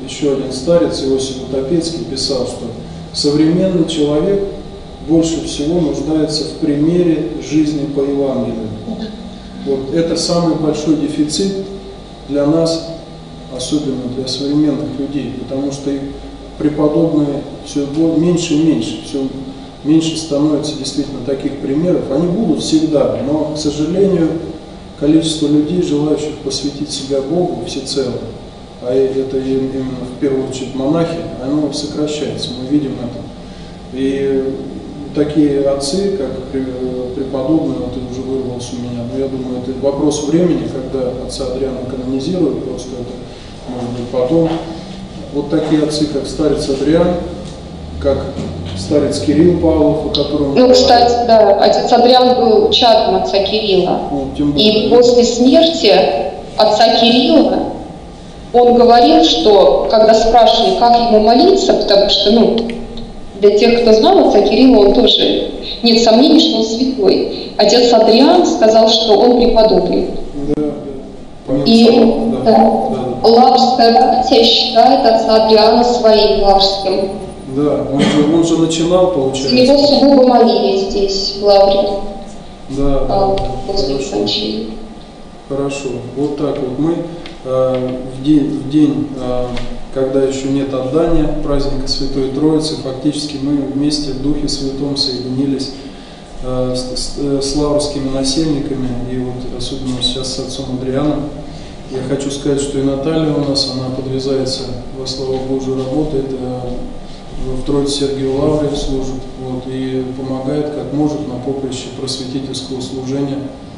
еще один старец, Иосиф Утопецкий, писал, что современный человек больше всего нуждается в примере жизни по Евангелию. Вот это самый большой дефицит для нас, особенно для современных людей, потому что преподобные все меньше и меньше, все меньше становится действительно таких примеров. Они будут всегда, но, к сожалению, количество людей, желающих посвятить себя Богу всецело, а это именно в первую очередь монахи, оно сокращается, мы видим это. И такие отцы, как преподобный, вот это уже вырвался у меня, но я думаю, это вопрос времени, когда отца Адриана канонизируют, просто это может быть потом. Вот такие отцы, как старец Адриан, как старец Кирилл Павлов, о котором... Ну, кстати, да, отец Адриан был чадом отца Кирилла. Ну, и после смерти отца Кирилла он говорил, что, когда спрашивали, как ему молиться, потому что, ну, для тех, кто знал отца Кирилла, он тоже, нет сомнений, что он святой. Отец Адриан сказал, что он преподобный. Да, да. И Да. Лаврская братья считает отца Адриана своим лаврским. Да, он же начинал, получается. За него сугубо молились здесь, в Лавре. Да, После кончины. Хорошо. Вот так вот мы в день, когда еще нет отдания праздника Святой Троицы, фактически мы вместе в Духе Святом соединились с лаврскими насельниками, и вот особенно сейчас с отцом Адрианом. Я хочу сказать, что и Наталья у нас, она подвязается во славу Божию, работает в Троице Сергию Лавре служит, вот, и помогает как может на поприще просветительского служения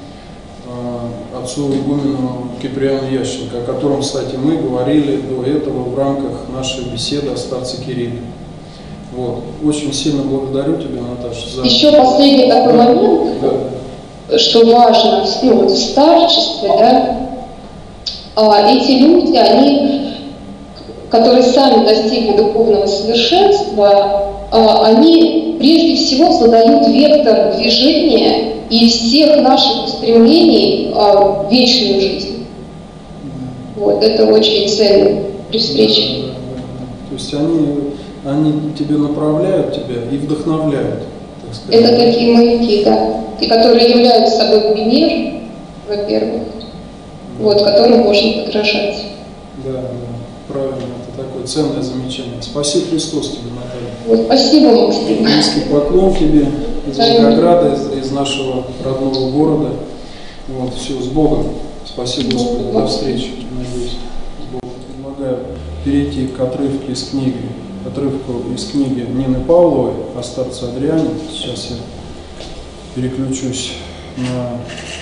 отцу игумену Киприану Ященко, о котором, кстати, мы говорили до этого в рамках нашей беседы о старце Кирилле. Вот. Очень сильно благодарю тебя, Наташа, за... Еще последний такой момент, что важно, ну, вот в старчестве, да, эти люди, они, которые сами достигли духовного совершенства, они прежде всего задают вектор движения и всех наших устремлений в вечную жизнь. Вот, это очень ценно при встрече. То есть они тебе направляют тебя и вдохновляют, так сказать. Это такие маяки, да, и которые являются собой пример, во-первых, вот, которым можно подражать. Да, правильно, это такое ценное замечание. Спасибо Христос тебе, Наталья. Вот, спасибо, Максим. Низкий поклон тебе из Волгограда, из нашего родного города. Вот, все, с Богом. Спасибо, Господи, до встречи, надеюсь. С Богом. Предлагаю перейти к отрывку из книги Нины Павловой о старце Адриане. Сейчас я переключусь на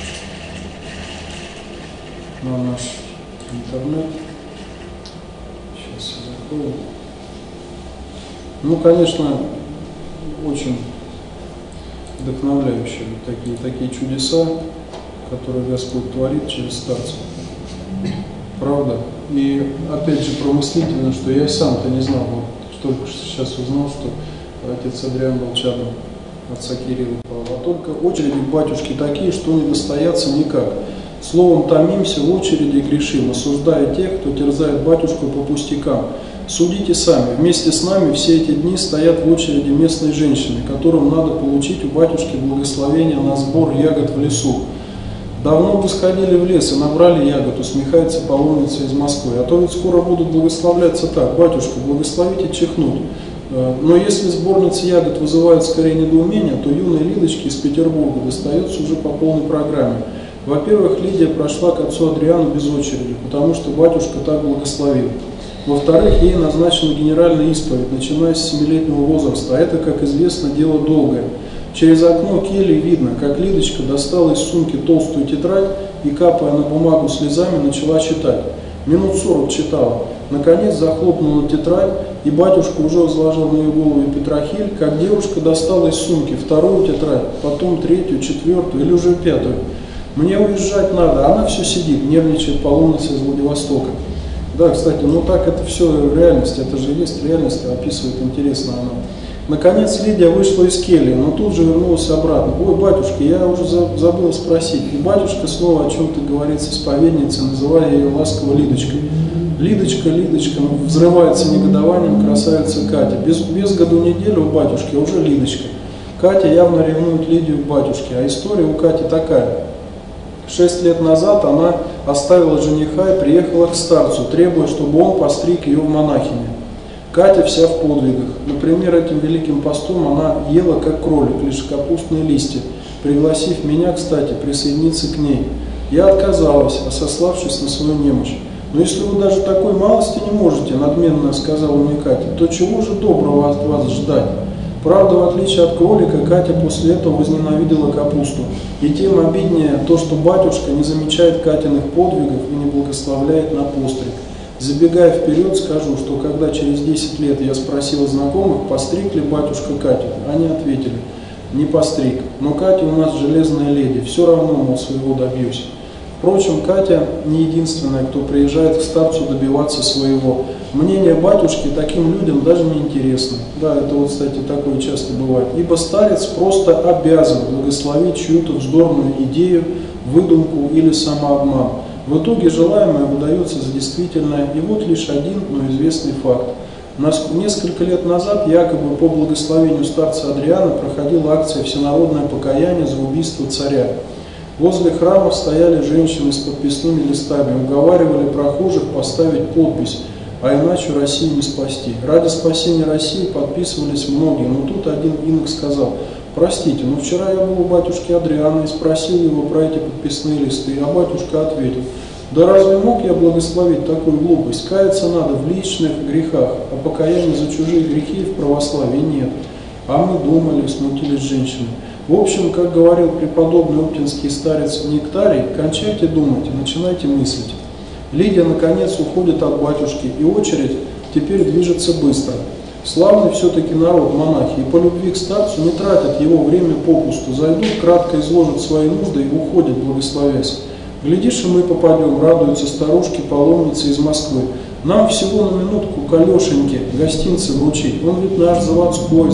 наш интернет. Сейчас я закрою. Ну, конечно, очень вдохновляющие такие чудеса, которые Господь творит через старца. Правда? И опять же промыслительно, что я и сам-то не знал, вот только сейчас узнал, что отец Адриан был чадом отца Кирилла Павла. А только очереди к батюшке такие, что не достоятся никак. Словом, томимся в очереди и грешим, осуждая тех, кто терзает батюшку по пустякам. Судите сами, вместе с нами все эти дни стоят в очереди местные женщины, которым надо получить у батюшки благословение на сбор ягод в лесу. Давно бы сходили в лес и набрали ягод, усмехается паломница из Москвы. А то ведь скоро будут благословляться так: батюшка, благословите чихнуть. Но если сборницы ягод вызывают скорее недоумение, то юной Лидочке из Петербурга достается уже по полной программе. Во-первых, Лидия прошла к отцу Адриану без очереди, потому что батюшка так благословил. Во-вторых, ей назначена генеральная исповедь, начиная с 7-летнего возраста, а это, как известно, дело долгое. Через окно кельи видно, как Лидочка достала из сумки толстую тетрадь и, капая на бумагу слезами, начала читать. Минут 40 читала. Наконец захлопнула тетрадь, и батюшка уже возложил на ее голову петрохиль, как девушка достала из сумки вторую тетрадь, потом третью, четвертую или уже пятую. «Мне уезжать надо», а она все сидит, нервничает паломница из Владивостока. Да, кстати, ну так это все реальность, это же есть реальность, описывает интересно она. Наконец Лидия вышла из кельи, но тут же вернулась обратно. «Ой, батюшка, я уже забыла спросить». И батюшка снова о чем-то говорит с исповедницей, называя ее ласково Лидочкой. Лидочка, Лидочка, ну, взрывается негодованием красавица Катя. Без году неделю у батюшки, а уже Лидочка. Катя явно ревнует Лидию к батюшке, а история у Кати такая. 6 лет назад она оставила жениха и приехала к старцу, требуя, чтобы он постриг ее в монахини. Катя вся в подвигах. Например, этим великим постом она ела как кролик, лишь капустные листья, пригласив меня, кстати, присоединиться к ней. Я отказалась, сославшись на свою немощь. Но если вы даже такой малости не можете, надменно сказала мне Катя, то чего же доброго от вас ждать? Правда, в отличие от кролика, Катя после этого возненавидела капусту. И тем обиднее то, что батюшка не замечает Катиных подвигов и не благословляет на постриг. Забегая вперед, скажу, что когда через 10 лет я спросил знакомых, постриг ли батюшка Катю, они ответили, не постриг. Но Катя у нас железная леди, все равно, мол, своего добьюсь. Впрочем, Катя не единственная, кто приезжает к старцу добиваться своего. Мнение батюшки таким людям даже не интересно. Да, это вот, кстати, такое часто бывает. Ибо старец просто обязан благословить чью-то вздорную идею, выдумку или самообман. В итоге желаемое выдается за действительное, и вот лишь один, но известный факт. Несколько лет назад якобы по благословению старца Адриана проходила акция «Всенародное покаяние за убийство царя». Возле храмов стояли женщины с подписными листами, уговаривали прохожих поставить подпись, а иначе Россию не спасти. Ради спасения России подписывались многие, но тут один инок сказал, простите, но вчера я был у батюшки Адриана и спросил его про эти подписные листы, а батюшка ответил, да разве мог я благословить такую глупость? Каяться надо в личных грехах, а покаяние за чужие грехи в православии нет. А мы думали, смутились женщины. В общем, как говорил преподобный оптинский старец Нектарий, кончайте думать и начинайте мыслить. Лидия, наконец, уходит от батюшки, и очередь теперь движется быстро. Славный все-таки народ монахи, и по любви к старцу не тратят его время попусту, зайдут, кратко изложат свои нужды и уходят, благословясь. Глядишь, и мы попадем, радуются старушки-паломницы из Москвы. Нам всего на минутку к Алешеньке гостинцы вручить. Он ведь наш заводской,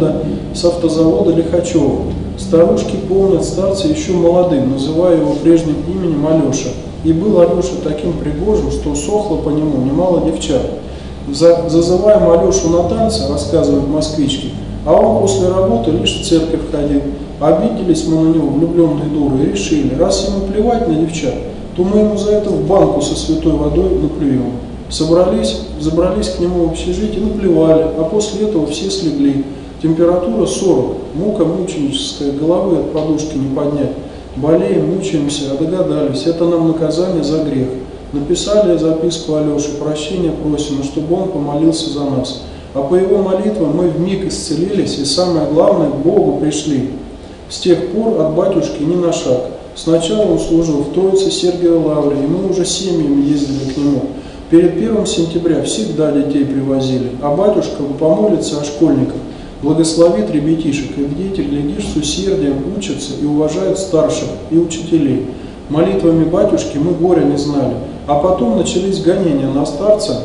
с автозавода Лихачева. Старушки помнят старца еще молодым, называя его прежним именем Алеша. И был Алеша таким пригожим, что сохло по нему немало девчат. Зазываем Алешу на танцы, рассказывают москвички, а он после работы лишь в церковь ходил. Обиделись мы на него, влюбленные дуры, и решили, раз ему плевать на девчат, то мы ему за это в банку со святой водой наплюем. Забрались к нему в общежитие, наплевали, а после этого все слегли. Температура 40, мука мученическая, головы от подушки не поднять. Болеем, мучаемся, а догадались, это нам наказание за грех. Написали записку Алёше, прощения просим, чтобы он помолился за нас. А по его молитвам мы вмиг исцелились и, самое главное, к Богу пришли. С тех пор от батюшки ни на шаг. Сначала он служил в Троице Сергиевой Лавре, и мы уже семьями ездили к нему. Перед 1 сентября всегда детей привозили, а батюшка помолится о школьниках, благословит ребятишек, и дети, глядишь, с усердием учатся и уважают старших и учителей. Молитвами батюшки мы горя не знали, а потом начались гонения на старца,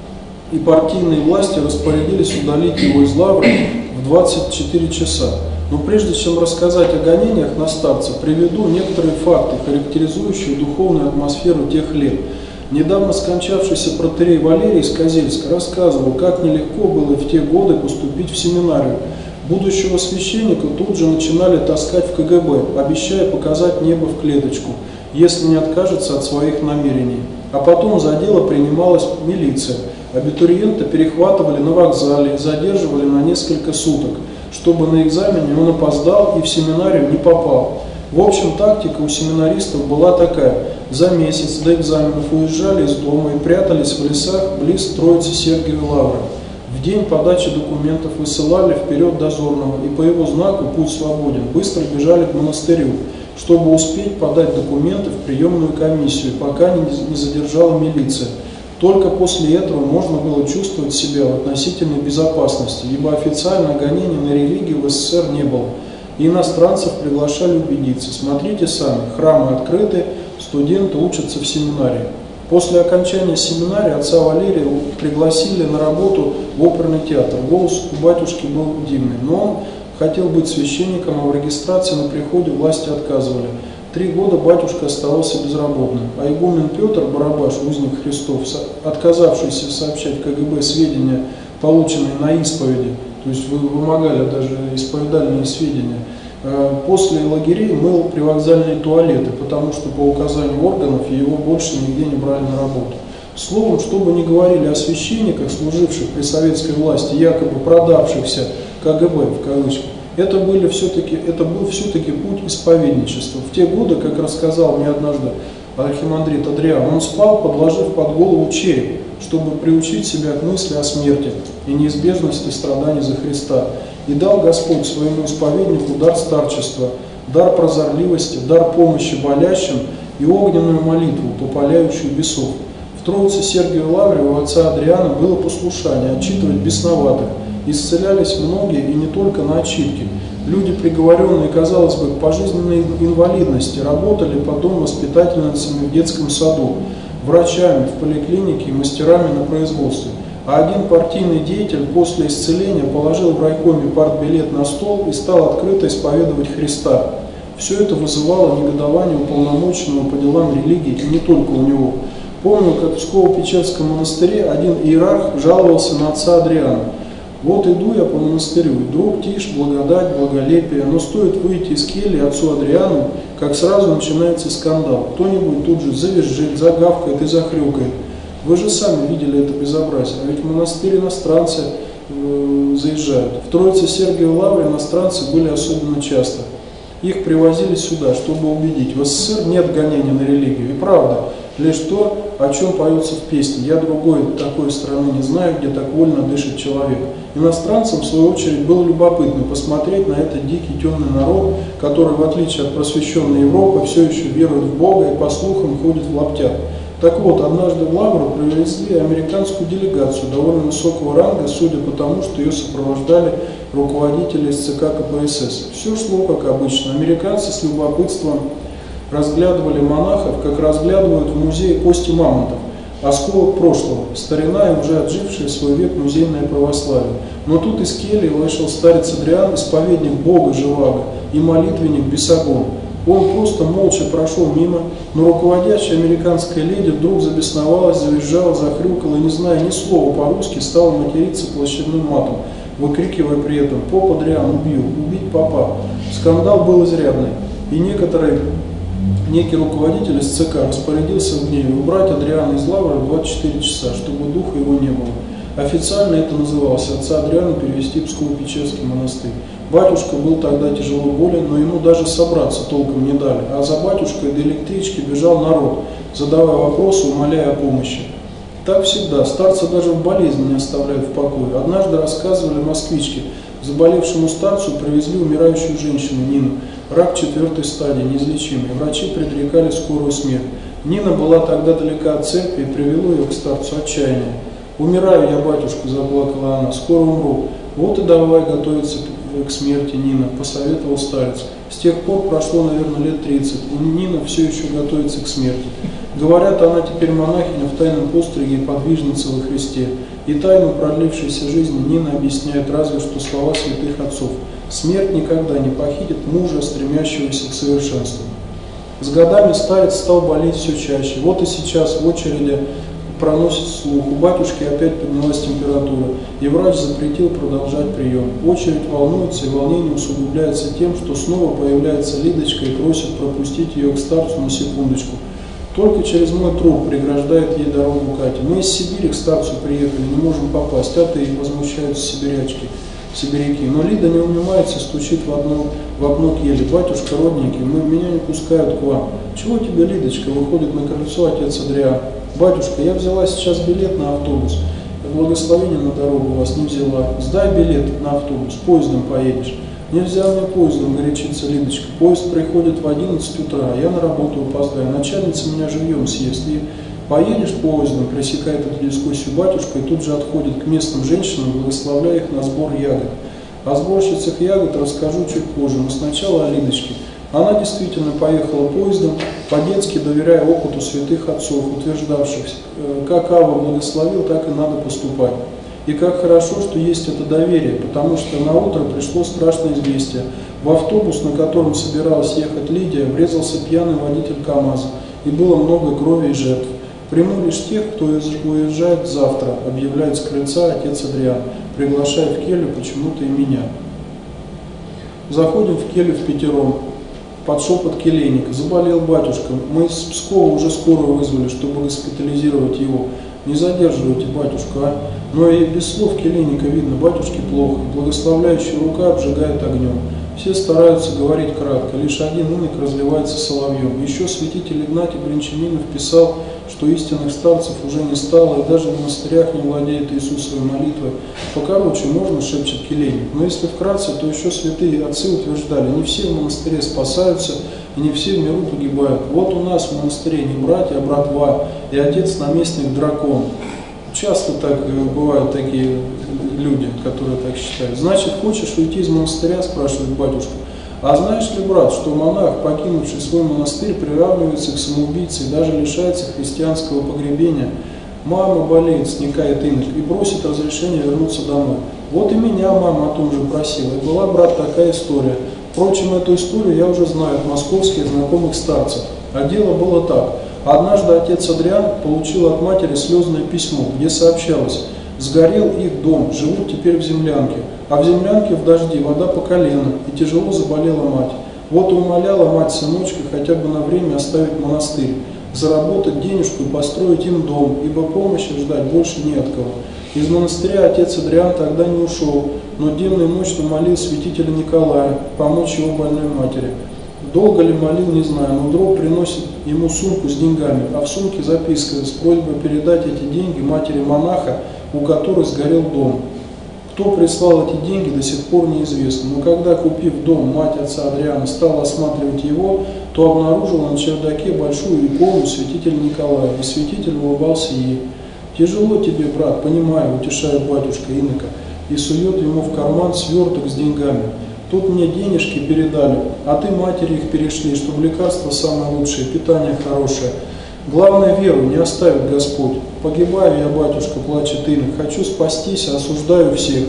и партийные власти распорядились удалить его из лавры в 24 часа. Но прежде чем рассказать о гонениях на старца, приведу некоторые факты, характеризующие духовную атмосферу тех лет. Недавно скончавшийся протоиерей Валерий из Козельска рассказывал, как нелегко было в те годы поступить в семинарию. Будущего священника тут же начинали таскать в КГБ, обещая показать небо в клеточку, если не откажется от своих намерений. А потом за дело принималась милиция. Абитуриента перехватывали на вокзале и задерживали на несколько суток, чтобы на экзамене он опоздал и в семинарию не попал. В общем, тактика у семинаристов была такая. За месяц до экзаменов уезжали из дома и прятались в лесах близ Троицы Сергиевой Лавры. В день подачи документов высылали вперед дозорного, и по его знаку «Путь свободен» быстро бежали к монастырю, чтобы успеть подать документы в приемную комиссию, пока не задержала милиция. Только после этого можно было чувствовать себя в относительной безопасности, ибо официально гонений на религию в СССР не было. И иностранцев приглашали убедиться. Смотрите сами, храмы открыты, студенты учатся в семинарии. После окончания семинарии отца Валерия пригласили на работу в оперный театр. Голос у батюшки был дивный, но он хотел быть священником, а в регистрации на приходе власти отказывали. 3 года батюшка оставался безработным, а игумен Петр Барабаш, узник Христов, отказавшийся сообщать КГБ сведения, полученные на исповеди, то есть вымогали даже исповедальные сведения, после лагерей мыл привокзальные туалеты, потому что по указанию органов его больше нигде не брали на работу. Словом, что бы ни говорили о священниках, служивших при советской власти, якобы продавшихся КГБ в кавычках, это был все-таки путь исповедничества. В те годы, как рассказал мне однажды архимандрит Адриан, он спал, подложив под голову череп, чтобы приучить себя к мысли о смерти и неизбежности страданий за Христа. И дал Господь своему исповеднику дар старчества, дар прозорливости, дар помощи болящим и огненную молитву, попаляющую бесов. В Троице Сергию Лаврию у отца Адриана было послушание отчитывать бесноватых. Исцелялись многие и не только на отчитке. Люди, приговоренные, казалось бы, к пожизненной инвалидности, работали потом воспитательницами в детском саду, врачами в поликлинике и мастерами на производстве. А один партийный деятель после исцеления положил в райкоме партбилет на стол и стал открыто исповедовать Христа. Все это вызывало негодование уполномоченного по делам религии и не только у него. Помню, как в Псково-Печерском монастыре один иерарх жаловался на отца Адриана. Вот иду я по монастырю, вдруг тишь, благодать, благолепие, но стоит выйти из кельи отцу Адриану, как сразу начинается скандал. Кто-нибудь тут же завизжит, загавкает и захрюкает. Вы же сами видели это безобразие, а ведь в монастырь иностранцы заезжают. В Троице Сергию Лаврию иностранцы были особенно часто. Их привозили сюда, чтобы убедить. В СССР нет гонений на религию. И правда, лишь то, о чем поется в песне. Я другой такой страны не знаю, где так вольно дышит человек. Иностранцам, в свою очередь, было любопытно посмотреть на этот дикий темный народ, который, в отличие от просвещенной Европы, все еще верует в Бога и, по слухам, ходит в лаптях. Так вот, однажды в Лавру привезли американскую делегацию довольно высокого ранга, судя по тому, что ее сопровождали руководители из ЦК КПСС. Все шло как обычно. Американцы с любопытством разглядывали монахов, как разглядывают в музее кости мамонтов, осколок прошлого, старина и уже отжившее свой век музейное православие. Но тут из кельи вышел старец Адриан, исповедник Бога Живаго и молитвенник Бесогон. Он просто молча прошел мимо, но руководящая американская леди вдруг забесновалась, завизжала, захрюкала и, не зная ни слова по-русски, стала материться площадным матом, выкрикивая при этом: «Поп Адриан убил, убить попа». Скандал был изрядный, и некий руководитель из ЦК распорядился в гневе убрать Адриана из Лавры в 24 часа, чтобы духа его не было. Официально это называлось отца Адриана перевести в Псково-Печерский монастырь. Батюшка был тогда тяжело болен, но ему даже собраться толком не дали, а за батюшкой до электрички бежал народ, задавая вопросы, умоляя о помощи. Так всегда, старца даже в болезни не оставляют в покое. Однажды рассказывали москвички, заболевшему старцу привезли умирающую женщину Нину, рак 4-й стадии, неизлечимый. Врачи предрекали скорую смерть. Нина была тогда далека от церкви и привело ее к старцу отчаяние. «Умираю я, батюшка», — заплакала она, — «скоро умру». «Вот и давай готовиться к смерти, Нина», — посоветовал старец. С тех пор прошло, наверное, лет 30, и Нина все еще готовится к смерти. Говорят, она теперь монахиня в тайном постриге и подвижница во Христе. И тайну продлившейся жизни Нина объясняет разве что слова святых отцов: «Смерть никогда не похитит мужа, стремящегося к совершенству». С годами старец стал болеть все чаще. Вот и сейчас в очереди проносит слух. У батюшки опять поднялась температура, и врач запретил продолжать прием. Очередь волнуется, и волнение усугубляется тем, что снова появляется Лидочка и просит пропустить ее к старцу на секундочку. Только через мой труп преграждает ей дорогу Катя. Мы из Сибири к старцу приехали, не можем попасть, а ты, возмущаются сибиряки. Но Лида не унимается, стучит в окно кельи: «Батюшка, родненький, меня не пускают к вам». «Чего тебе, Лидочка?» — выходит на крыльцо отец Адриан. «Батюшка, я взяла сейчас билет на автобус. Благословение на дорогу у вас не взяла. Сдай билет на автобус, поездом поедешь». «Нельзя мне поездом», — горячится Лидочка. «Поезд приходит в 11 утра, я на работу опоздаю. Начальница меня живьем съест. И поедешь поездом», — пресекает эту дискуссию батюшка, и тут же отходит к местным женщинам, благословляя их на сбор ягод. О сборщицах ягод расскажу чуть позже, но сначала о Лидочке. Она действительно поехала поездом, по-детски доверяя опыту святых отцов, утверждавших: как Ава благословил, так и надо поступать. И как хорошо, что есть это доверие, потому что на утро пришло страшное известие. В автобус, на котором собиралась ехать Лидия, врезался пьяный водитель КамАЗа, и было много крови и жертв. Приму лишь тех, кто уезжает завтра, объявляет с крыльца отец Адриан, приглашая в келью почему-то и меня. Заходим в келью впятером, под шепот келейника. Заболел батюшка, мы из Пскова уже скорую вызвали, чтобы госпитализировать его. Не задерживайте батюшку, а? Но и без слов келейника видно, батюшке плохо, и благословляющая рука обжигает огнем. Все стараются говорить кратко, лишь один инок разливается соловьем. Еще святитель Игнатий Бринчанинов писал, что истинных старцев уже не стало, и даже в монастырях не владеет Иисусовой молитвой. Покороче можно, шепчет келейник, но если вкратце, то еще святые отцы утверждали, не все в монастыре спасаются, и не все в миру погибают. Вот у нас в монастыре не братья, а братва, и отец-наместник дракон. Часто так бывают такие люди, которые так считают. Значит, хочешь уйти из монастыря, спрашивает батюшка. А знаешь ли, брат, что монах, покинувший свой монастырь, приравнивается к самоубийце и даже лишается христианского погребения? Мама болеет, сникает инок, и просит разрешения вернуться домой. Вот и меня мама о том же просила. И была, брат, такая история. Впрочем, эту историю я уже знаю от московских знакомых старцев. А дело было так. Однажды отец Адриан получил от матери слезное письмо, где сообщалось: сгорел их дом, живут теперь в землянке, а в землянке в дожди вода по колено, и тяжело заболела мать. Вот и умоляла мать сыночка хотя бы на время оставить монастырь, заработать денежку и построить им дом, ибо помощи ждать больше не от кого. Из монастыря отец Адриан тогда не ушел, но денно и ночно молил святителя Николая помочь его больной матери. Долго ли молил, не знаю, но вдруг приносит ему сумку с деньгами, а в сумке записка с просьбой передать эти деньги матери монаха, у которой сгорел дом. Кто прислал эти деньги, до сих пор неизвестно, но когда, купив дом, мать отца Адриана стала осматривать его, то обнаружила на чердаке большую икону святителя Николая, и святитель улыбался ей. «Тяжело тебе, брат, понимаю», утешает батюшка инока, и сует ему в карман сверток с деньгами. Тут мне денежки передали, а ты матери их перешли, чтобы лекарства самые лучшие, питание хорошее. Главное, веру не оставит Господь. Погибаю я, батюшка, плачет инок, хочу спастись, а осуждаю всех.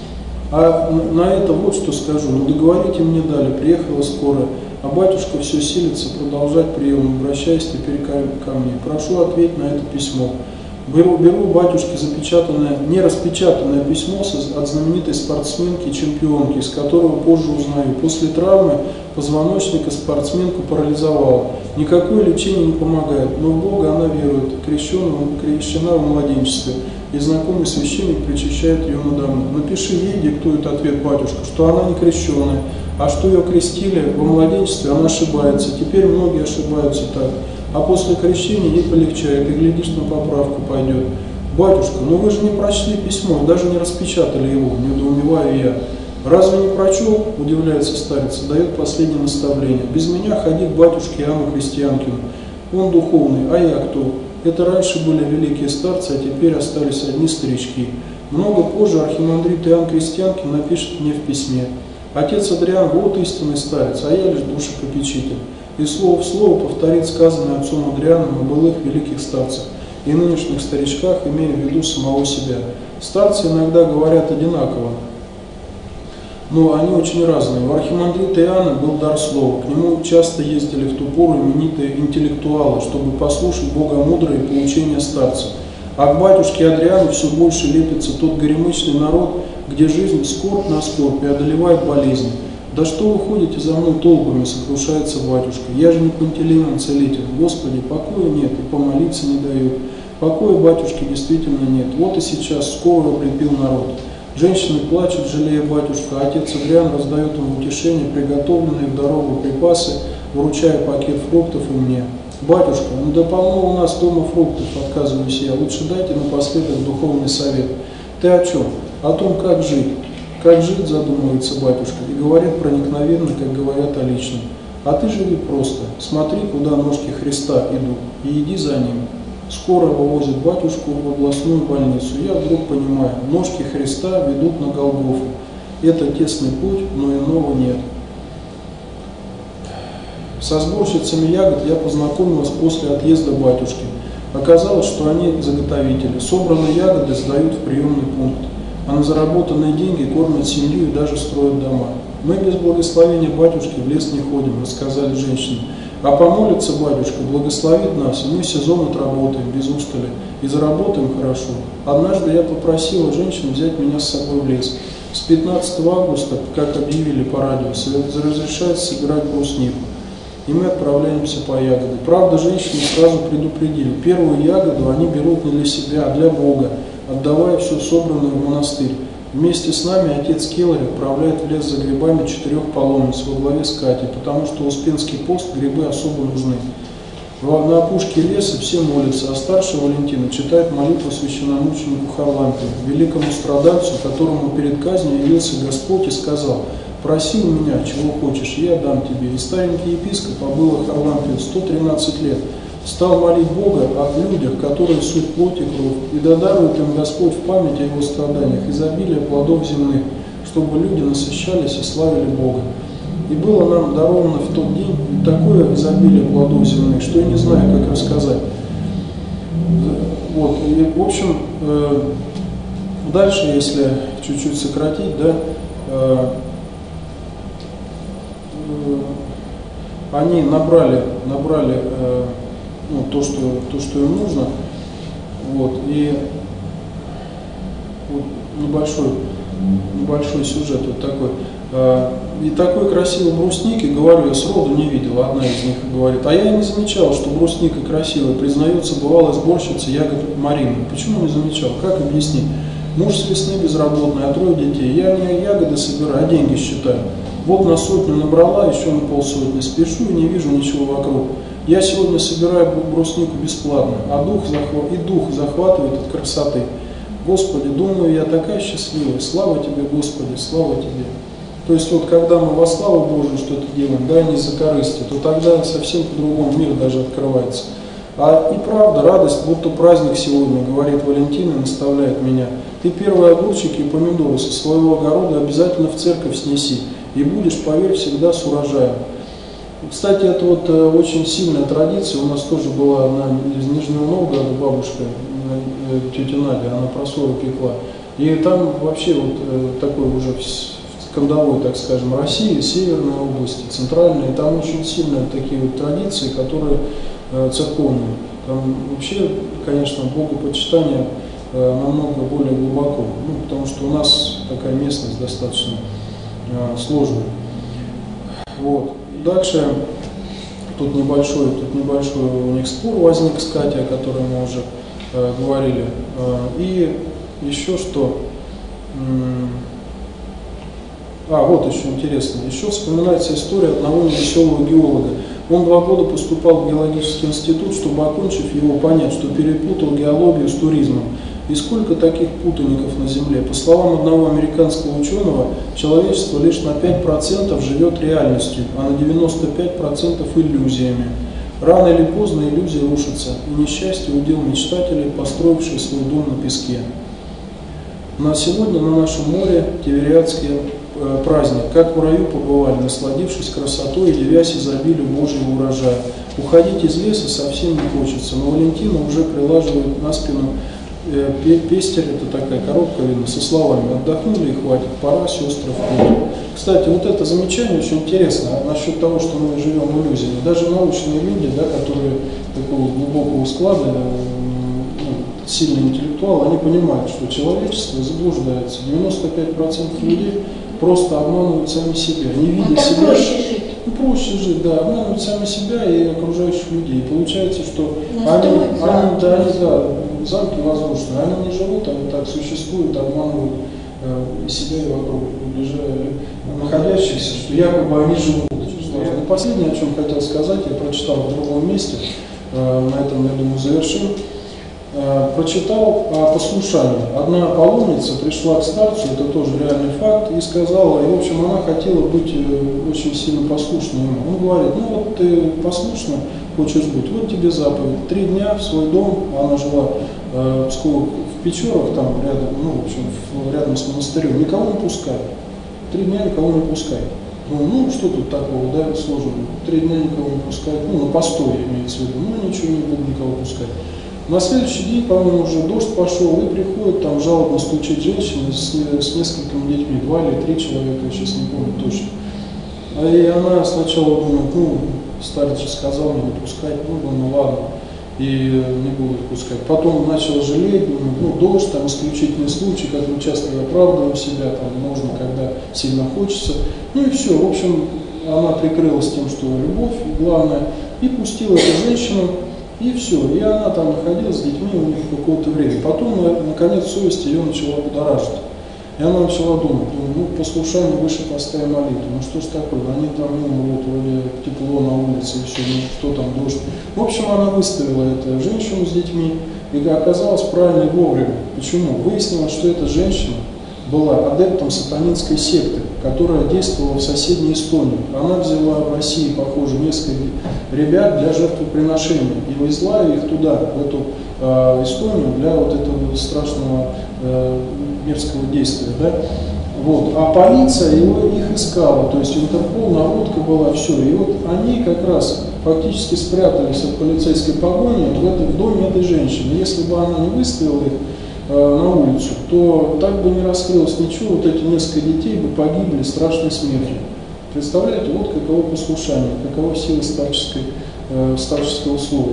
А на это вот что скажу, ну договорите мне дали, приехала скорая, а батюшка все силится продолжать прием, обращаясь теперь ко мне. Прошу ответить на это письмо. Беру батюшке запечатанное, не распечатанное письмо от знаменитой спортсменки-чемпионки, из которого позже узнаю. После травмы позвоночника спортсменку парализовало. Никакое лечение не помогает, но в Бога она верует, крещена в младенчестве, и знакомый священник причащает ее надо мной. Напиши ей, диктует ответ батюшка, что она не крещенная, а что ее крестили во младенчестве, она ошибается. Теперь многие ошибаются так. А после крещения ей полегчает, и, глядишь, на поправку пойдет. Батюшка, ну вы же не прочли письмо, даже не распечатали его, недоумеваю я. Разве не прочел, удивляется старец, дает последнее наставление. Без меня ходи к батюшке Иоанну Христианкину. Он духовный, а я кто? Это раньше были великие старцы, а теперь остались одни старички. Много позже архимандрит Иоанн Христианкин напишет мне в письме. Отец Адриан, вот истинный старец, а я лишь душепопечитель. И слово в слово повторит сказанное отцом Адрианом о былых великих старцах и нынешних старичках, имея в виду самого себя. Старцы иногда говорят одинаково, но они очень разные. У архимандрита Иоанна был дар слова, к нему часто ездили в ту пору именитые интеллектуалы, чтобы послушать богомудрые поучения старцев. А к батюшке Адриану все больше лепится тот горемычный народ, где жизнь скорбь на скорбь и одолевает болезнь. «Да что вы ходите за мной толпами?» – сокрушается батюшка. «Я же не Пантелеимон целитель. Господи, покоя нет и помолиться не дают. Покоя, батюшки, действительно нет. Вот и сейчас скоро припил народ. Женщины плачут, жалея батюшку, а отец Адриан раздает им в утешение приготовленные в дорогу припасы, вручая пакет фруктов и мне. Батюшка, ну да полно у нас дома фруктов, отказываюсь я. Лучше дайте напоследок духовный совет. Ты о чем? О том, как жить. Как жить, задумывается батюшка, и говорит проникновенно, как говорят о личном. А ты живи просто, смотри, куда ножки Христа идут, и иди за ним. Скоро вывозят батюшку в областную больницу. Я вдруг понимаю, ножки Христа ведут на Голгофу. Это тесный путь, но иного нет. Со сборщицами ягод я познакомилась после отъезда батюшки. Оказалось, что они заготовители. Собранные ягоды сдают в приемный пункт, а на заработанные деньги кормят семью и даже строят дома. Мы без благословения батюшки в лес не ходим, рассказали женщины. А помолится батюшка, благословит нас, и мы сезон отработаем без устали и заработаем хорошо. Однажды я попросила женщин взять меня с собой в лес. С 15 августа, как объявили по радио, разрешается собирать бруснику. И мы отправляемся по ягоды. Правда, женщины сразу предупредили, первую ягоду они берут не для себя, а для Бога, отдавая все собранное в монастырь. Вместе с нами отец Келлер отправляет в лес за грибами 4 паломниц во главе с Катей, потому что в Успенский пост грибы особо нужны. На опушке леса все молятся, а старший Валентина читает молитву священномученику Харлампию, великому страдальцу, которому перед казнью явился Господь и сказал: «Проси у меня, чего хочешь, я дам тебе». И старенький епископ Абыла Харлампию 113 лет стал молить Бога о людях, которые суть плоть и кровь, и да дарует им Господь в память о его страданиях изобилие плодов земных, чтобы люди насыщались и славили Бога. И было нам даровано в тот день такое изобилие плодов земных, что я не знаю, как рассказать. Вот, и, в общем, дальше, если чуть-чуть сократить, да, они набрали ну, то, что им нужно, вот, и вот небольшой сюжет вот такой. И такой красивой брусники, говорю, я сроду не видел, одна из них говорит, а я не замечал, что брусника красивая, признается бывалая сборщица ягод Марина. Почему не замечал? Как объяснить? Муж с весны безработный, а 3 детей. Я не ягоды собираю, а деньги считаю. Вот на 100 набрала, еще на 50, спешу и не вижу ничего вокруг. Я сегодня собираю бруснику бесплатно, а дух захватывает от красоты. Господи, думаю, я такая счастливая, слава Тебе, Господи, слава Тебе. То есть вот когда мы во славу Божию что-то делаем, да, не за корыстью, то тогда совсем по-другому мир даже открывается. А и правда, радость, будто праздник сегодня, говорит Валентина, наставляет меня. Ты первые огурчики и помидоры со своего огорода обязательно в церковь снеси, и будешь, поверь, всегда с урожаем. Кстати, это вот очень сильная традиция, у нас тоже была одна из Нижнего Новгорода бабушка, тетя Надя, она просолу пекла. И там вообще вот такой уже кандовой, так скажем, России, Северной области, Центральной, там очень сильные такие вот традиции, которые церковные. Там вообще, конечно, богопочитание намного более глубоко, ну, потому что у нас такая местность достаточно сложная. Вот. Дальше тут небольшой у них спор возник с Катей, о котором мы уже говорили. И еще что... вот еще интересно. Еще вспоминается история одного невеселого геолога. Он 2 года поступал в геологический институт, чтобы, окончив его, понять, что перепутал геологию с туризмом. И сколько таких путаников на Земле? По словам одного американского ученого, человечество лишь на 5% живет реальностью, а на 95% иллюзиями. Рано или поздно иллюзии рушатся, и несчастье удел мечтателей, построивших свой дом на песке. На сегодня на нашем море Тивериадский праздник. Как в раю побывали, насладившись красотой и дивясь изобилию Божьего урожая. Уходить из леса совсем не хочется, но Валентина уже прилаживает на спину пестель, это такая коробка, видно, со словами: «Отдохнули и хватит, пора, сестры, в путь». Кстати, вот это замечание очень интересно насчет того, что мы живем в иллюзии. Даже научные люди, да, которые такого глубокого склада, сильные интеллектуалы, они понимают, что человечество заблуждается. 95% людей просто обманывают сами себя. Не видя себя, проще жить. Проще жить, да, обманывают сами себя и окружающих людей. Получается, что замки воздушные, они не живут, они так существуют, обманывают и себя, и вокруг находящихся, что якобы они живут. И последнее, о чем хотел сказать, я прочитал в другом месте, на этом, я думаю, завершим. Прочитал о послушании. Одна паломница пришла к старцу, это тоже реальный факт, и сказала, и в общем она хотела быть очень сильно послушной ему. Он говорит: ну вот ты послушно хочешь быть, вот тебе заповедь, 3 дня в свой дом, она жила в Печорах, там рядом, в общем, рядом с монастырем, никого не пускай, 3 дня никого не пускай. Ну, что тут такого, да, сложного, 3 дня никого не пускай, на постой имеется в виду, ничего не буду никого пускать. На следующий день, по-моему, уже дождь пошел, и приходит там жалобно стучит женщина с несколькими детьми, 2 или 3 человека, я сейчас не помню точно. И она сначала думает, старец же сказал не выпускать, думаю, ладно, и не буду выпускать. Потом начала жалеть, думаю, дождь, там исключительный случай, как мы часто оправдываем себя, там можно, когда сильно хочется. И все, в общем, она прикрылась тем, что любовь, главное, и пустила эту женщину, и все. И она там находилась с детьми у них какое-то время. Потом, наконец, совесть ее начала будоражить. И она начала думать, послушание выше поста и молитвы, что ж такое, они там умрут, вроде тепло на улице, и все, что там, дождь. В общем, она выставила эту женщину с детьми, и оказалась правильной вовремя. Почему? Выяснилось, что эта женщина была адептом сатанинской секты, которая действовала в соседней Эстонии. Она взяла в России, похоже, несколько ребят для жертвоприношения и везла их туда, в эту Эстонию, для вот этого страшного мерзкого действия. Да? Вот. А полиция их искала, то есть Интерпол, наводка была, все. И вот они как раз фактически спрятались от полицейской погони в доме этой женщины. Если бы она не выставила их на улицу, то так бы не раскрылось ничего, вот эти несколько детей бы погибли страшной смертью. Представляете, вот каково послушание, какова сила старческого слова.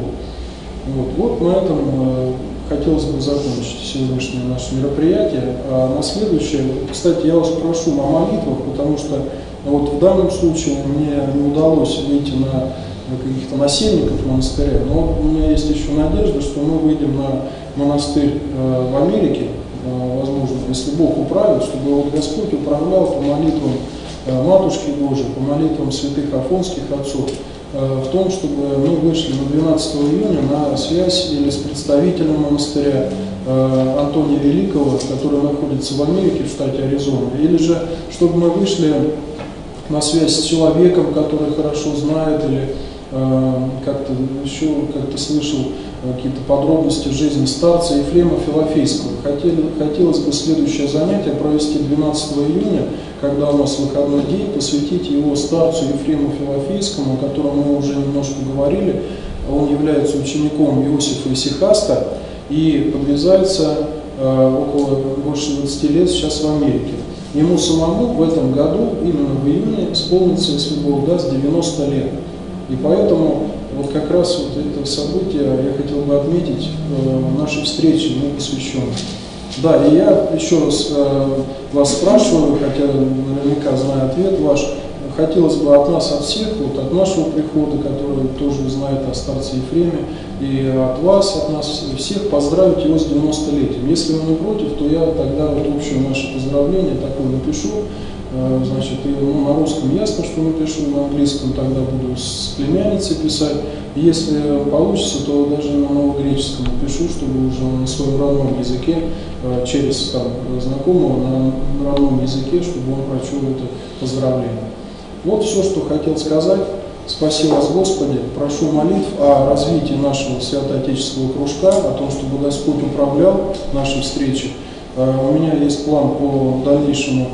Вот на этом хотелось бы закончить сегодняшнее наше мероприятие. А на следующее, кстати, я вас прошу о молитвах, потому что вот в данном случае мне не удалось выйти на каких-то насельников монастыря, но у меня есть еще надежда, что мы выйдем на монастырь в Америке, возможно, если Бог управит, чтобы вот Господь управлял по молитвам Матушки Божией, по молитвам святых афонских отцов, в том, чтобы мы вышли на 12 июня на связь или с представителем монастыря Антония Великого, который находится в Америке, в штате Аризона, или же чтобы мы вышли на связь с человеком, который хорошо знает или как-то еще слышал какие-то подробности жизни старца Ефрема Филофейского. Хотелось бы следующее занятие провести 12 июня, когда у нас выходной день, посвятить его старцу Ефрему Филофейскому, о котором мы уже немножко говорили. Он является учеником Иосифа Исихаста и подвязается около больше 20 лет сейчас в Америке. Ему самому в этом году, именно в июне, исполнится, если Бог даст, 90 лет. И поэтому вот как раз вот это событие я хотел бы отметить в нашей встрече, ему посвященной. Да, и я еще раз вас спрашиваю, хотя наверняка знаю ответ ваш, хотелось бы от нас, от всех, вот от нашего прихода, который тоже знает о старце Ефреме, и от вас, от нас всех поздравить его с 90-летием. Если вы не против, то я тогда вот общее наше поздравление такое напишу. Значит, на русском ясно, что напишу, на английском тогда буду с племянницей писать. Если получится, то даже на новогреческом напишу, чтобы уже на своем родном языке, через знакомого на родном языке, чтобы он прочел это поздравление. Вот все, что хотел сказать. Спасибо вас, Господи. Прошу молитв о развитии нашего святоотеческого кружка, о том, чтобы Господь управлял нашей встречей. У меня есть план по дальнейшему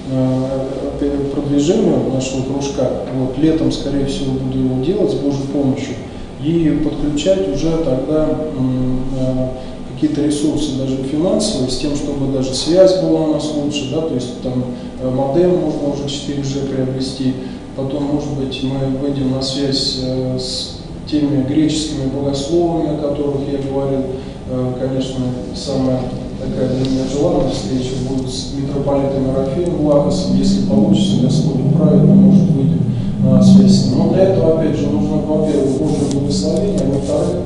продвижению нашего кружка. Вот, летом, скорее всего, буду его делать с Божьей помощью и подключать уже тогда какие-то ресурсы, даже финансовые, с тем, чтобы даже связь была у нас лучше, да, то есть там модем можно уже 4G приобрести, потом, может быть, мы выйдем на связь с теми греческими богословами, о которых я говорил. Конечно, самая такая для меня желанная встреча будет с митрополитом Ерофеем Влахосом. Если получится, Господь управит, мы, может, выйдем на связь с ним. Но для этого, опять же, нужно, во-первых, Божье благословение, а во-вторых,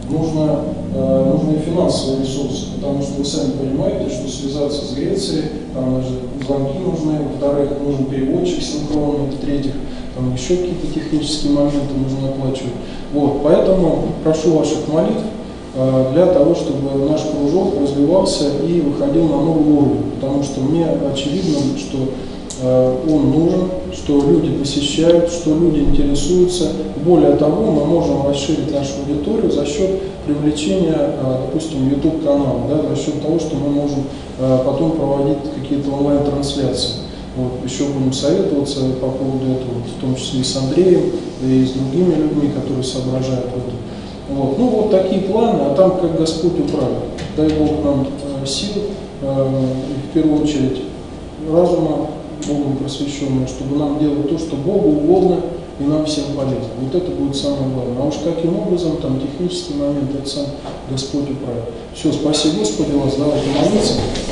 нужны финансовые ресурсы, потому что вы сами понимаете, что связаться с Грецией, там даже звонки нужны, во-вторых, нужен переводчик синхронный, в-третьих, там еще какие-то технические моменты нужно оплачивать. Вот, поэтому прошу ваших молитв для того, чтобы наш кружок развивался и выходил на новый уровень, потому что мне очевидно, что он нужен, что люди посещают, что люди интересуются. Более того, мы можем расширить нашу аудиторию за счет привлечения, допустим, YouTube-канала, да, за счет того, что мы можем потом проводить какие-то онлайн-трансляции. Вот, еще будем советоваться по поводу этого, в том числе и с Андреем, и с другими людьми, которые соображают в этом. Вот. Ну вот такие планы, а там как Господь управит. Дай Бог нам сил, в первую очередь разума Богом просвещенного, чтобы нам делать то, что Богу угодно и нам всем полезно. Вот это будет самое главное. А уж каким образом, там технический момент, это сам Господь управит. Все, спасибо Господи вас, давайте молиться.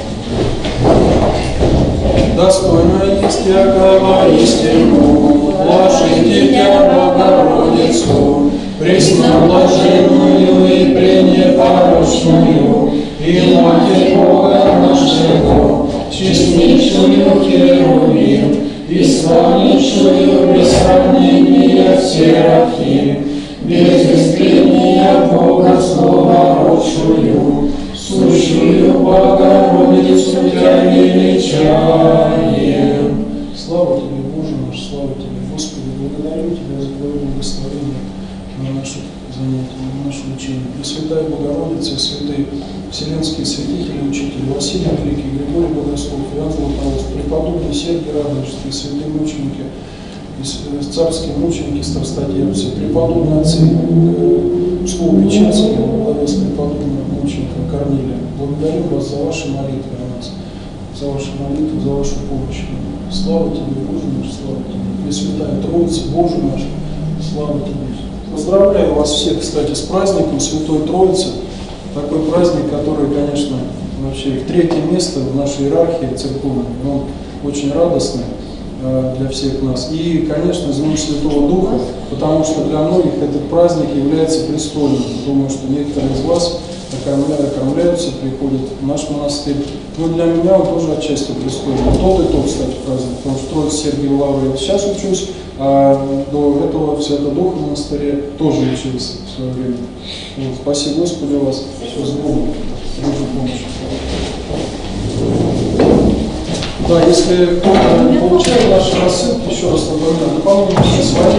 Достойно есть якова истину, блажите Тебя, Богородицу, пресноблаженную и пренепорочную, и Матерь Бога нашего, честнейшую Херувим, и славнейшую без сравнения Серафим, без истления Бога Словородшую, сущую Богородицу Тебя величаем. Слава Тебе, Боже наш, слава Тебе, Господи, благодарю Тебя за Твое благословение на наших занятиях, на наше учение. Пресвятая Богородица, святые вселенские святители, учители Василий Великий, Григорий Богослов, Иоанн Златоуст, преподобный Сергий Радонежский, святые мученики, царские мученики, страстотерпцы, преподобные отцы, Слово Печерское, во главе с преподобным мучеником Корнилием. Благодарю вас за ваши молитвы о нас, за ваши молитвы, за вашу помощь. Слава Тебе, Боже наш, слава Тебе. Пресвятая Троица, Боже наш, слава Тебе. Поздравляю вас всех, кстати, с праздником Святой Троицы. Такой праздник, который, конечно, вообще в третье место в нашей иерархии церковной. Он очень радостный для всех нас. И, конечно, за Днем Святого Духа, потому что для многих этот праздник является престольным. Думаю, что некоторые из вас окормляются, приходят в наш монастырь. Но для меня он тоже отчасти престольный. Тот и тот, кстати, праздник. Потому что Троица Сергия Лавры я сейчас учусь, а до этого в Свято-Духа монастыре тоже учился в свое время. Вот. Спасибо Господи вас. Все с Богом. Божьей помощи. Да, если кто-то не получает наши рассылки, еще раз напоминаю, дополнительные свои